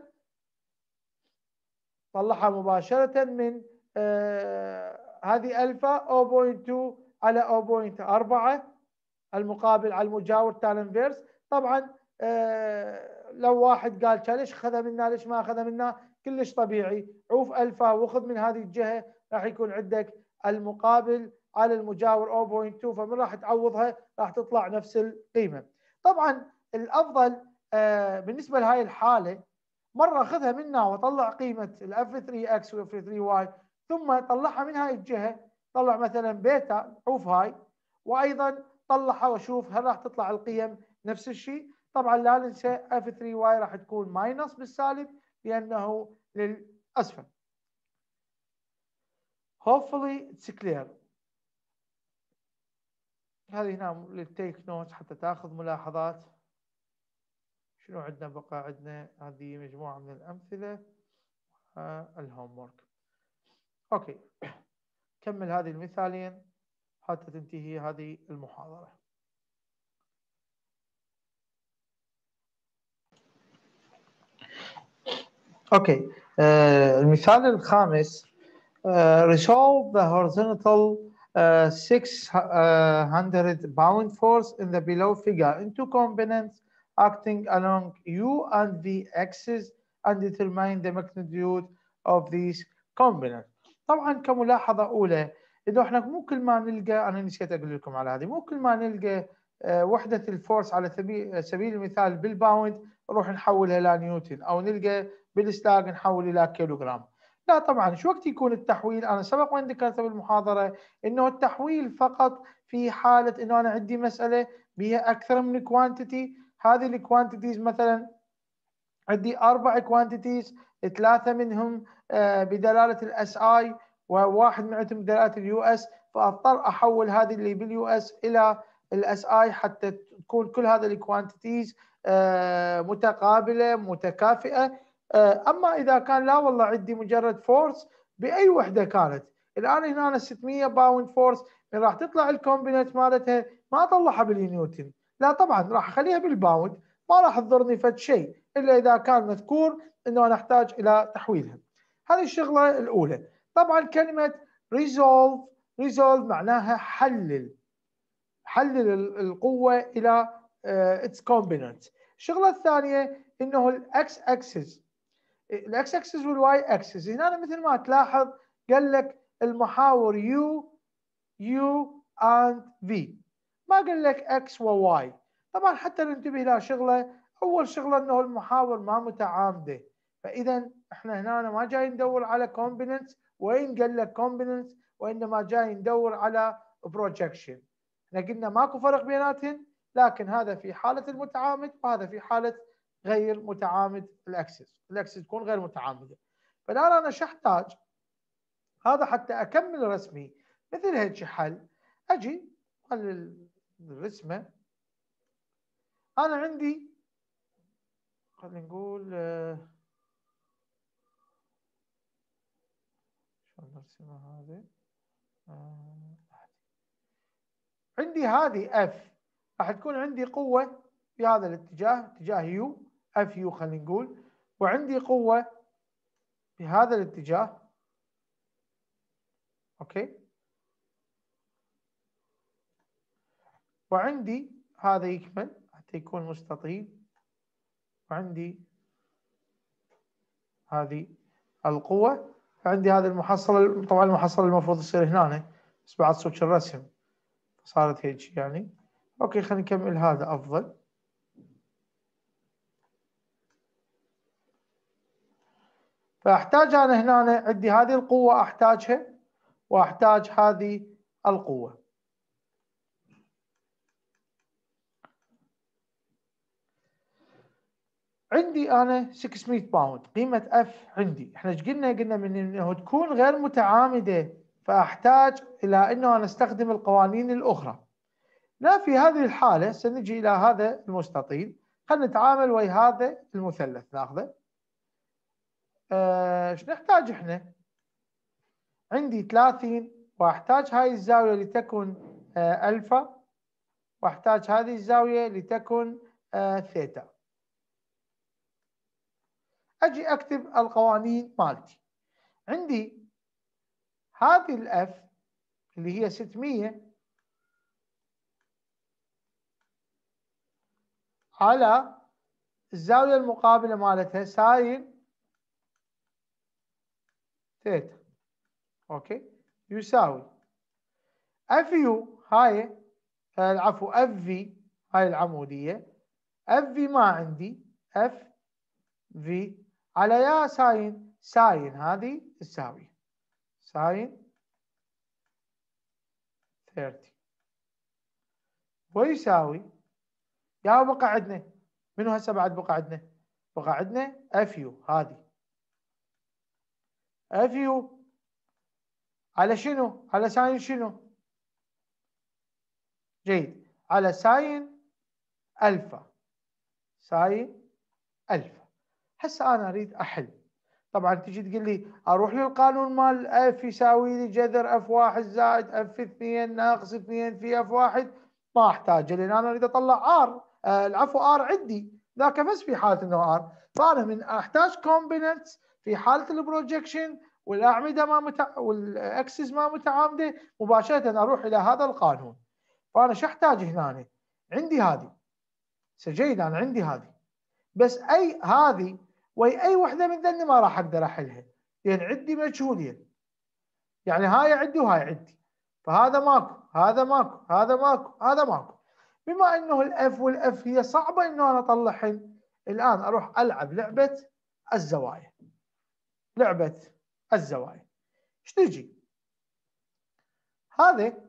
طلعها مباشرة من هذه ألفا 0.2 على 0.4 المقابل على المجاور تان انفيرس. طبعا لو واحد قال ليش اخذها منا ليش ما اخذها منا، كلش طبيعي. عوف ألفا واخذ من هذه الجهة راح يكون عندك المقابل على المجاور 0.2، فمن راح تعوضها راح تطلع نفس القيمة. طبعا الأفضل بالنسبة لهاي الحالة مرة أخذها منا وأطلع قيمة ال F3X و F3Y، ثم طلعها من هاي الجهة، طلع مثلا بيتا عوف هاي، وأيضا طلعها وأشوف هل راح تطلع القيم نفس الشيء. طبعا لا ننسى F3Y راح تكون ماينس بالسالب لأنه للأسفل. hopefully it's clear. هذه هنا للتيك نوت حتى تاخذ ملاحظات. شنو عندنا بقى؟ عندنا هذه مجموعة من الأمثلة الهوم ورك. اوكي، كمل هذه المثالين حتى تنتهي هذه المحاضرة. اوكي، المثال الخامس resolve the horizontal 600 pound force in the below figure into components acting along U and V axis and determine the magnitude of these components. طبعا كملاحظة أولى إنه احنا مو كل ما نلقى، أنا نسيت أقول لكم على هذه، مو كل ما نلقى وحدة الفورس على سبيل المثال بالباوند نروح نحولها إلى نيوتن، أو نلقى بالسلاج نحول إلى كيلوغرام. لا طبعا، شو وقت يكون التحويل؟ أنا سبق وأن ذكرت بالمحاضرة إنه التحويل فقط في حالة إنه أنا عندي مسألة بها أكثر من كوانتيتي. هذه الكوانتيتيز مثلا عندي 4 كوانتيتيز، 3 منهم بدلالة الاس اي وواحد منهم بدلالة اليو اس، فاضطر احول هذه اللي باليو اس الى الاس اي حتى تكون كل هذه الكوانتيتيز متقابلة متكافئة. اما اذا كان لا والله عندي مجرد فورس باي وحدة كانت، الان هنا 600 باوند فورس، راح تطلع الكومبوننت مالتها ما اطلعها بالنيوتن، لا طبعا راح اخليها بالباوند، ما راح تضرني فد شيء إلا إذا كان مذكور أنه أنا أحتاج إلى تحويلها. هذه الشغلة الأولى. طبعا كلمة resolve معناها حلل القوة إلى its components. الشغلة الثانية أنه الأكس أكسس الاكس اكسس والواي اكسس. هنا مثل ما تلاحظ قال لك المحاور يو اند في، ما قال لك اكس وواي. طبعا حتى ننتبه الى شغله، اول شغله انه المحاور ما متعامده، فاذا احنا هنا ما جاي ندور على كومبوننتس، وين قال لك كومبوننتس، وانما جاي ندور على بروجكشن. احنا قلنا ماكو فرق بيناتهم، لكن هذا في حاله المتعامد وهذا في حاله غير متعامد الاكسس تكون غير متعامده. فالان انا شو احتاج؟ هذا حتى اكمل رسمي مثل هيك حل، اجي اخلي الرسمه. انا عندي خلينا نقول شلون نرسمها هذه. عندي هذه اف، راح تكون عندي قوه في هذا الاتجاه، اتجاه يو، اف يو خلينا نقول، وعندي قوه في هذا الاتجاه. اوكي، وعندي هذا يكمل حتى يكون مستطيل، وعندي هذه القوة، عندي هذه المحصلة. طبعا المحصلة المفروض تصير هنا، بس بعد صوت الرسم صارت هيك يعني. اوكي، خلينا نكمل هذا افضل. فاحتاج انا هنا عندي هذه القوة احتاجها، واحتاج هذه القوة. عندي انا 600 باوند قيمة اف عندي. احنا ايش قلنا؟ قلنا من انه تكون غير متعامدة، فاحتاج الى انه انا استخدم القوانين الاخرى. لا، في هذه الحالة سنجي الى هذا المستطيل، خلينا نتعامل ويا هذا المثلث ناخذه. ايش نحتاج احنا؟ عندي 30، واحتاج هاي الزاوية لتكن الفا، واحتاج هذه الزاوية لتكن ثيتا. اجي اكتب القوانين مالتي. عندي هذه الاف اللي هي 600 على الزاوية المقابلة مالتها ساين ثيتا، اوكي، يساوي اف يو، هاي العفو اف في، هاي العمودية، اف في ما عندي اف في على يا ساين هذه الزاوية ساين 30، ويساوي يا بقى عندنا منو هسه بعد بقى عندنا؟ بقى عندنا اف يو، هذه اف يو على شنو؟ على ساين شنو؟ جيد، على ساين الفا، ساين الفا. هسه انا اريد احل. طبعا تجي تقول لي اروح للقانون مال اف يساوي لي جذر اف 1 زائد اف 2 ناقص 2 في اف 1، ما احتاجه، لان انا اريد اطلع ار، العفو ار عندي ذاك بس في حاله انه ار. فانا من احتاج كومبوننتس في حاله البروجكشن والاعمده والاكسس ما متعامده، مباشره اروح الى هذا القانون. فانا شو احتاج هنا؟ عندي هذه جيد، انا عندي هذه، بس اي هذه وي اي وحده من ذني ما راح اقدر احلها، لان عندي مجهولين. يعني هاي عندي وهاي عندي، فهذا ماكو، هذا ماكو، هذا ماكو، هذا ماكو. بما انه الاف والاف هي صعبه انه انا اطلعهن، الان اروح العب لعبه الزوايا. لعبه الزوايا ايش تجي؟ هذا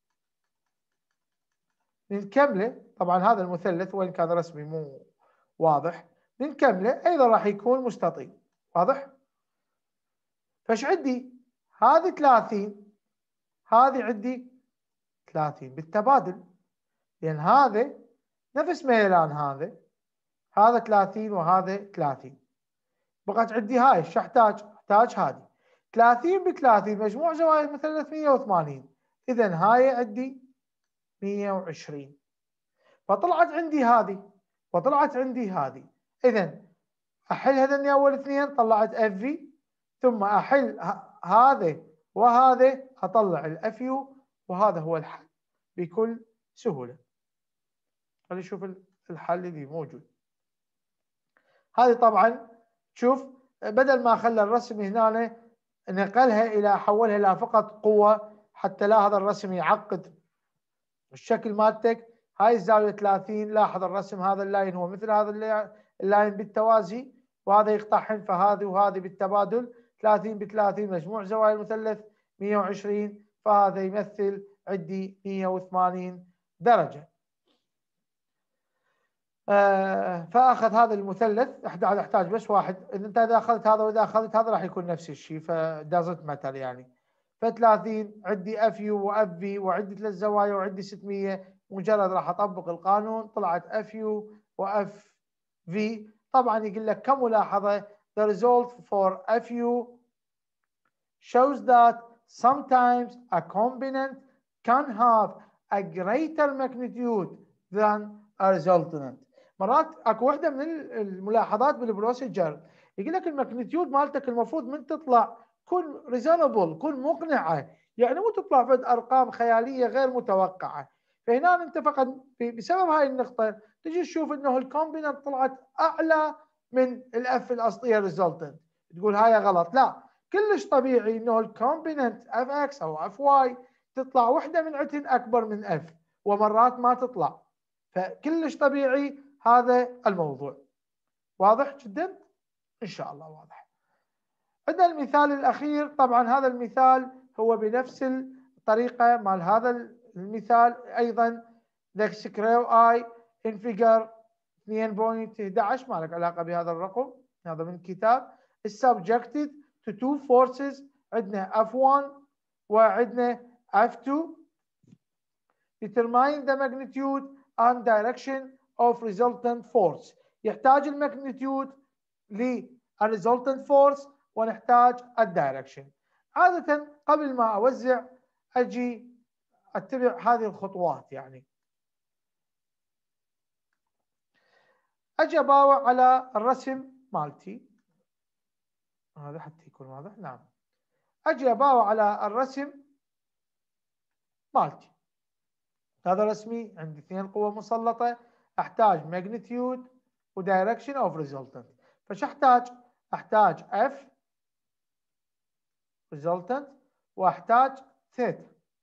نكمله. طبعا هذا المثلث وين كان رسمي مو واضح، نكمله ايضا راح يكون مستطيل. واضح؟ فايش عندي؟ هذه 30، هذه عندي 30 بالتبادل، لان هذا نفس ميلان هذا 30 وهذا 30. بقت عندي هاي شو احتاج؟ احتاج هذه 30 ب 30 مجموع زوايا المثلث 180، اذا هاي عندي 120. فطلعت عندي هذه وطلعت عندي هذه، اذا احل هذني اول اثنين طلعت اف في، ثم احل هذا وهذا اطلع الاف يو، وهذا هو الحل بكل سهوله. خلينا نشوف الحل اللي موجود. هذه طبعا شوف بدل ما خلى الرسم هنا نقلها إلى حولها إلى فقط قوة حتى لا هذا الرسم يعقد الشكل مالتك. هاي الزاوية 30، لاحظ الرسم هذا اللاين هو مثل هذا اللاين بالتوازي، وهذا يقطعهن، فهذه وهذه بالتبادل 30 ب30 مجموع زوايا المثلث 120، فهذا يمثل عندي 180 درجة. فاخذ هذا المثلث احتاج بس واحد، انت اذا اخذت هذا واذا اخذت هذا راح يكون نفس الشيء، فدازنت ماتر يعني. ف30 عندي اف يو واف في وعندي 3 زوايا وعندي 600، مجرد راح اطبق القانون طلعت اف يو واف في. طبعا يقول لك كملاحظه the result for FU shows that sometimes a component can have a greater magnitude than a resultant. مرات اكو وحده من الملاحظات بالبروسيجر يقول لك الماجنتيود مالتك المفروض من تطلع كن ريزونبل، كن مقنعه، يعني مو تطلع فد ارقام خياليه غير متوقعه. فهنا انت فقط بسبب هاي النقطه تجي تشوف انه الكومبيننت طلعت اعلى من الاف الاصليه الريزلتنت، تقول هاي غلط. لا، كلش طبيعي انه الكومبيننت اف اكس او اف واي تطلع وحده من عتن اكبر من اف، ومرات ما تطلع، فكلش طبيعي هذا الموضوع. واضح جدا؟ ان شاء الله واضح. عندنا المثال الاخير، طبعا هذا المثال هو بنفس الطريقه مال هذا المثال ايضا. the square I in figure 2.11 ما لك علاقه بهذا الرقم، هذا من الكتاب. is subjected to two forces، عندنا F1 وعندنا F2. determine the magnitude and direction of resultant force. يحتاج الماجنتيود للريزلتنت فورس ونحتاج الدايركشن. عادة قبل ما أوزع أجي أتبع هذه الخطوات، يعني أجي أباوع على الرسم مالتي هذا حتى يكون واضح. نعم، أجي أباوع على الرسم مالتي، هذا رسمي عندي 2 قوة مسلطة، أحتاج ماجنتيود ودايركشن اوف ريزلتنت. فش أحتاج؟ أحتاج اف resultant واحتاج ثيتا.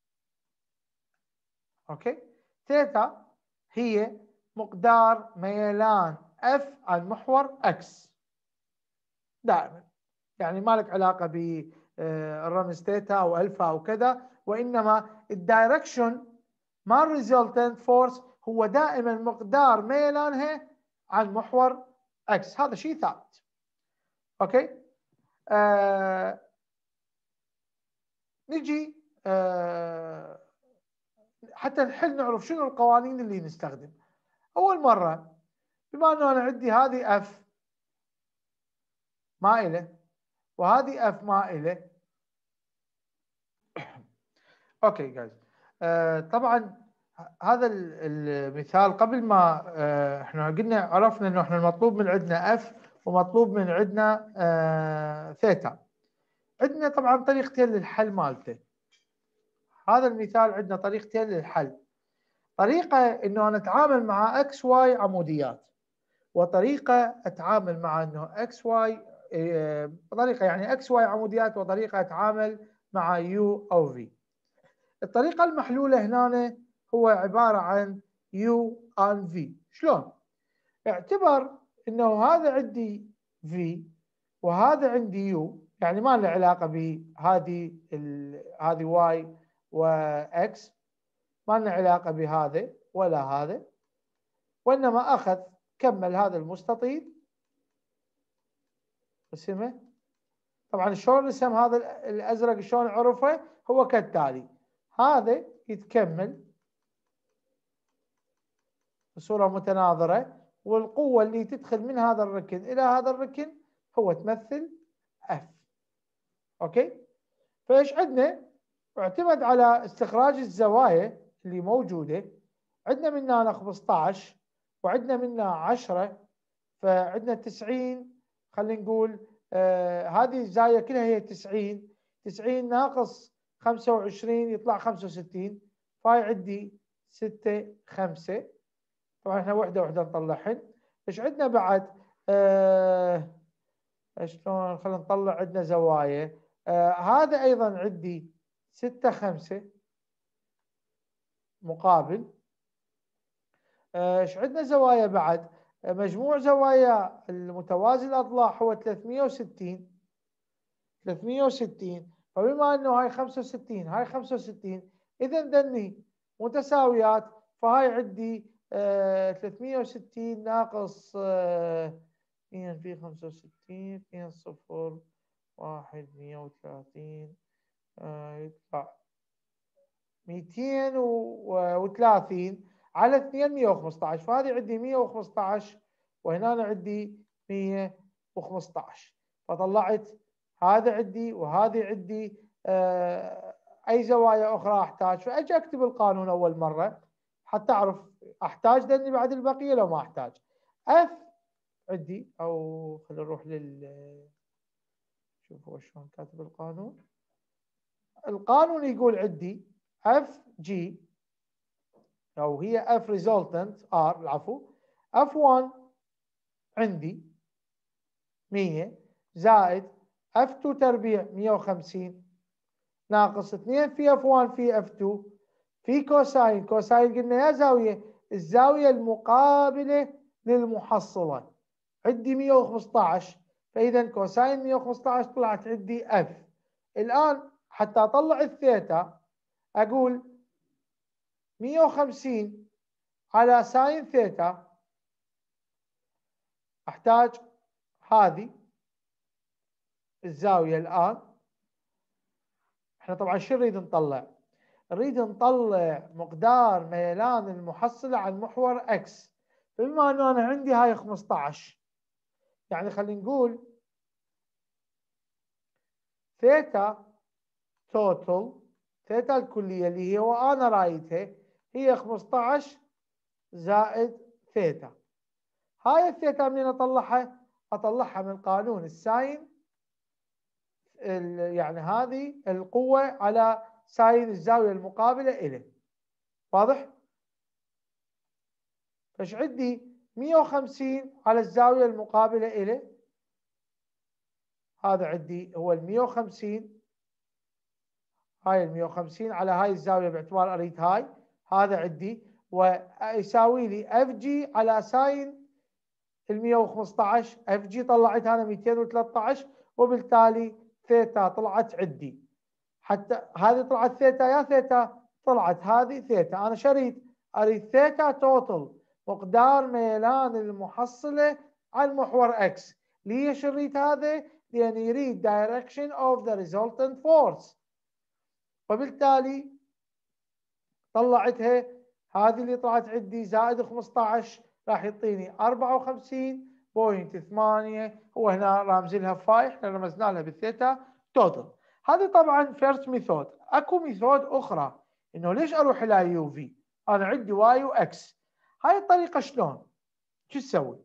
اوكي، ثيتا هي مقدار ميلان اف عن محور اكس دائما، يعني ما لك علاقه بالرمز ثيتا او الفا او كذا، وانما الدايركشن مال الريزلتنت فورس هو دائما مقدار ميلانها عن محور اكس، هذا شيء ثابت. اوكي، نجي حتى نحل نعرف شنو القوانين اللي نستخدم. اول مره بما انه انا عندي هذه اف مائله وهذه اف مائله. اوكي جايز، طبعا هذا المثال قبل ما احنا قلنا عرفنا انه احنا المطلوب من عندنا اف ومطلوب من عندنا ثيتا. عندنا طبعا طريقتين للحل مالته. هذا المثال عندنا طريقتين للحل، طريقة انه انا اتعامل مع اكس واي عموديات، وطريقة اتعامل مع انه اكس واي طريقة يعني اكس واي عموديات، وطريقة اتعامل مع يو او في. الطريقة المحلولة هنا هو عبارة عن يو ان في. شلون؟ اعتبر انه هذا عندي في وهذا عندي يو، يعني ما له علاقة هذه واي واكس، ما لنا علاقة بهذا ولا هذا، وإنما أخذ كمل هذا المستطيل رسمه. طبعا شلون رسم هذا الأزرق، شلون عرفه؟ هو كالتالي: هذا يتكمل بصورة متناظرة، والقوة اللي تدخل من هذا الركن إلى هذا الركن هو تمثل F. أوكي؟ فإيش عندنا؟ اعتمد على استخراج الزوايا اللي موجودة. عندنا من هنا 15 وعندنا من هنا 10، فعندنا 90. خلينا نقول هذه الزاوية كلها هي 90. 90 ناقص 25 يطلع 65، فهاي عندي 6 5. طبعا احنا وحدة وحدة نطلعهن. ايش عندنا بعد؟ شلون؟ خلينا نطلع عندنا زوايا. هذا ايضا عندي 6 5 مقابل. ايش عندنا زوايا بعد؟ مجموع زوايا المتوازي الاضلاع هو 360. فبما انه هاي 65 هاي 65، اذا ذني متساويات. فهاي عندي 360 ناقص 2 في 65 2 0 1 130 يطلع 230 على 2 115. فهذه عندي 115 وهنا عندي 115. فطلعت هذا عندي وهذه عندي. اي زوايا اخرى احتاج، فاجي اكتب القانون اول مره حتى اعرف احتاج ذني بعد البقيه لو ما احتاج. اف عندي، او خلينا نروح شوفوا شلون كاتب القانون. القانون يقول عندي اف جي، او هي اف ريزولتنت ار، العفو، اف 1 عندي 100 زائد اف 2 تربيع 150 ناقص 2 في اف 1 في اف 2 في كوساين. كوساين قلنا يا زاويه، الزاويه المقابله للمحصله عندي 115. فاذا كوساين 115 طلعت عندي اف. الان حتى اطلع الثيتا اقول 150 على ساين ثيتا. احتاج هذه الزاويه. الان احنا طبعا شو نريد نطلع؟ نريد نطلع مقدار ميلان المحصله عن محور اكس. بما انه انا عندي هاي 15، يعني خلينا نقول ثيتا توتال، ثيتا الكليه اللي هي وانا رايدها هي 15 زائد ثيتا. هاي الثيتا منين اطلعها؟ اطلعها من قانون الساين، يعني هذه القوه على ساين الزاويه المقابله إليه. واضح؟ فايش عندي؟ 150 على الزاويه المقابله إليه، هذا عندي هو ال 150. هاي ال 150 على هاي الزاويه باعتبار اريد هاي، هذا عندي ويساوي لي اف جي على ساين ال 115. اف جي طلعت انا 213، وبالتالي ثيتا طلعت عندي. حتى هذه طلعت ثيتا يا ثيتا، طلعت هذه ثيتا. انا شريت اريد ثيتا توتال، مقدار ميلان المحصله عن محور اكس. ليش اريد هذا؟ لان يريد direction of the resultant force. وبالتالي طلعتها هذه اللي طلعت عندي زائد 15 راح يعطيني 54.8. هو هنا رامز لها فاي، احنا رمزنا لها بالثيتا توتال. هذه طبعا فيرست ميثود. اكو ميثود اخرى، انه ليش اروح الى يو في؟ انا عندي واي واكس. هاي الطريقه شلون؟ شو تسوي؟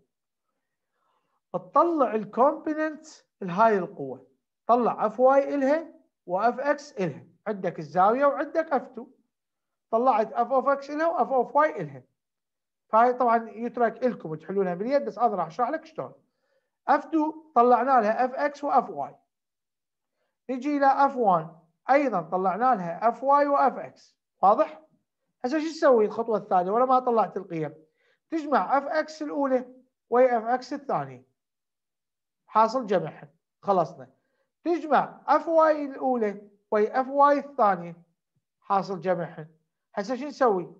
تطلع الكومبوننت لهاي القوه، طلع اف واي الها واف اكس الها. عندك الزاويه وعندك اف 2، طلعت اف اوف اكس الها واف اوف واي الها. فهي طبعا يترك لكم تحلونها باليد، بس انا راح اشرح لك شلون. اف 2 طلعنا لها اف اكس واف واي. نجي الى اف 1 ايضا طلعنا لها اف واي واف اكس. واضح؟ هسه شو تسوي الخطوه الثانيه ولا ما طلعت القيم؟ تجمع اف اكس الاولى ويا اف اكس الثانيه، حاصل جمعهم، خلصنا. تجمع اف واي الاولى ويا اف واي الثانيه، حاصل جمعهم. هسه شو نسوي؟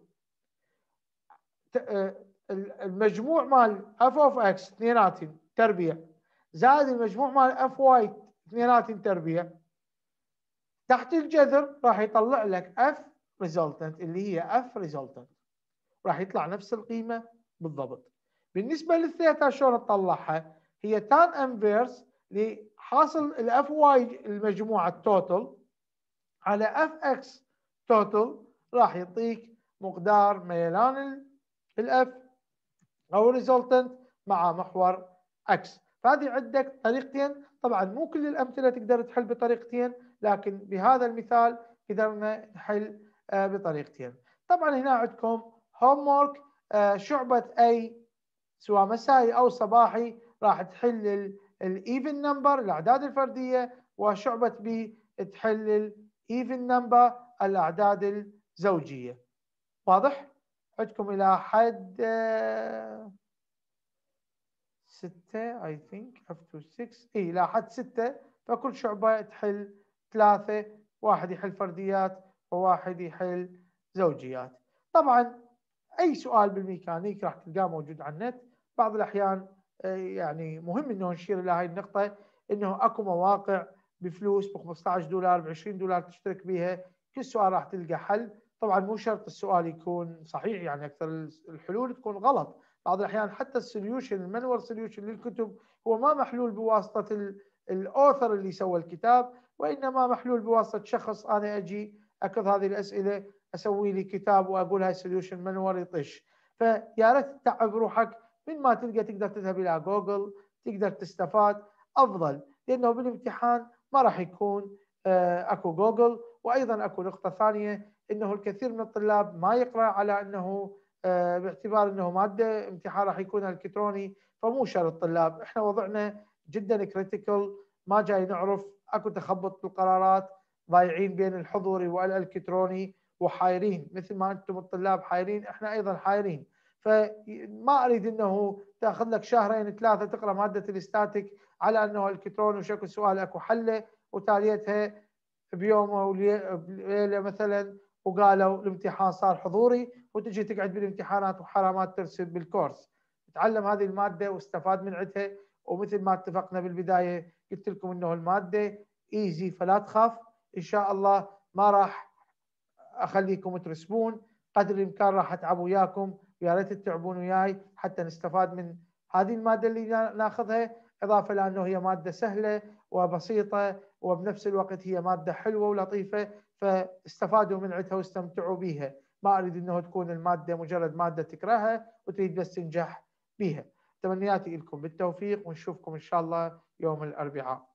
المجموع مال اف اوف اكس اثنيناتهم تربيع زائد المجموع مال اف واي اثنيناتهم تربيع، تحت الجذر راح يطلع لك اف ريزلتنت اللي هي اف ريزلتنت، راح يطلع نفس القيمه بالضبط. بالنسبه للثيتا شلون تطلعها؟ هي تان انفيرس لحاصل الاف واي المجموعه التوتل على اف اكس توتل، راح يعطيك مقدار ميلان الاف او ريزلتنت مع محور اكس. فهذه عندك طريقتين. طبعا مو كل الامثله تقدر تحل بطريقتين، لكن بهذا المثال قدرنا نحل بطريقتين. طبعا هنا عندكم هوم وورك شعبه اي، سواء مسائي او صباحي، راح تحل الايفن نمبر الاعداد الفرديه، وشعبه بي تحل الايفن نمبر الاعداد الزوجيه. واضح؟ عندكم الى حد 6 I think up to 6 اي الى حد 6. فكل شعبه تحل 3، واحد يحل فرديات وواحد يحل زوجيات. طبعا اي سؤال بالميكانيك راح تلقاه موجود على النت. بعض الاحيان يعني مهم انه نشير الى هاي النقطه، انه اكو مواقع بفلوس ب $15 ب $20 تشترك بها، كل سؤال راح تلقى حل. طبعا مو شرط السؤال يكون صحيح، يعني اكثر الحلول تكون غلط. بعض الاحيان حتى السوليوشن المانوال سوليوشن للكتب هو ما محلول بواسطه الاوثر اللي سوى الكتاب، وانما محلول بواسطه شخص انا اجي اخذ هذه الاسئله اسوي لي كتاب واقول هاي سوليوشن مانوال يطش. فيا ريت تتعب روحك، من ما تلقى تقدر تذهب الى جوجل تقدر تستفاد افضل، لانه بالامتحان ما راح يكون اكو جوجل. وايضا اكو نقطه ثانيه، انه الكثير من الطلاب ما يقرا على انه باعتبار انه ماده امتحان راح يكون الكتروني، فمو شرط الطلاب. احنا وضعنا جدا كريتيكال، ما جاي نعرف، اكو تخبط بالقرارات، ضايعين بين الحضوري والالكتروني وحايرين، مثل ما انتم الطلاب حايرين احنا ايضا حايرين. فما اريد انه تاخذ لك شهرين 3 تقرا ماده الاستاتيك على انه الكتروني وشكل سؤال اكو حله، وتاليتها بيوم او ليله مثلا وقالوا الامتحان صار حضوري، وتجي تقعد بالامتحانات وحرامات ترسب بالكورس. تعلم هذه الماده واستفاد من عندها. ومثل ما اتفقنا بالبدايه قلت لكم انه الماده ايزي، فلا تخاف ان شاء الله. ما راح اخليكم ترسبون، قدر الامكان راح اتعب وياكم، ويا ريت تتعبون وياي حتى نستفاد من هذه الماده اللي ناخذها. اضافه لانه هي ماده سهله وبسيطه، وبنفس الوقت هي ماده حلوه ولطيفه، فاستفادوا من عندها واستمتعوا بها. ما اريد انه تكون الماده مجرد ماده تكرهها وتريد بس تنجح بها. تمنياتي لكم بالتوفيق، ونشوفكم ان شاء الله يوم الاربعاء.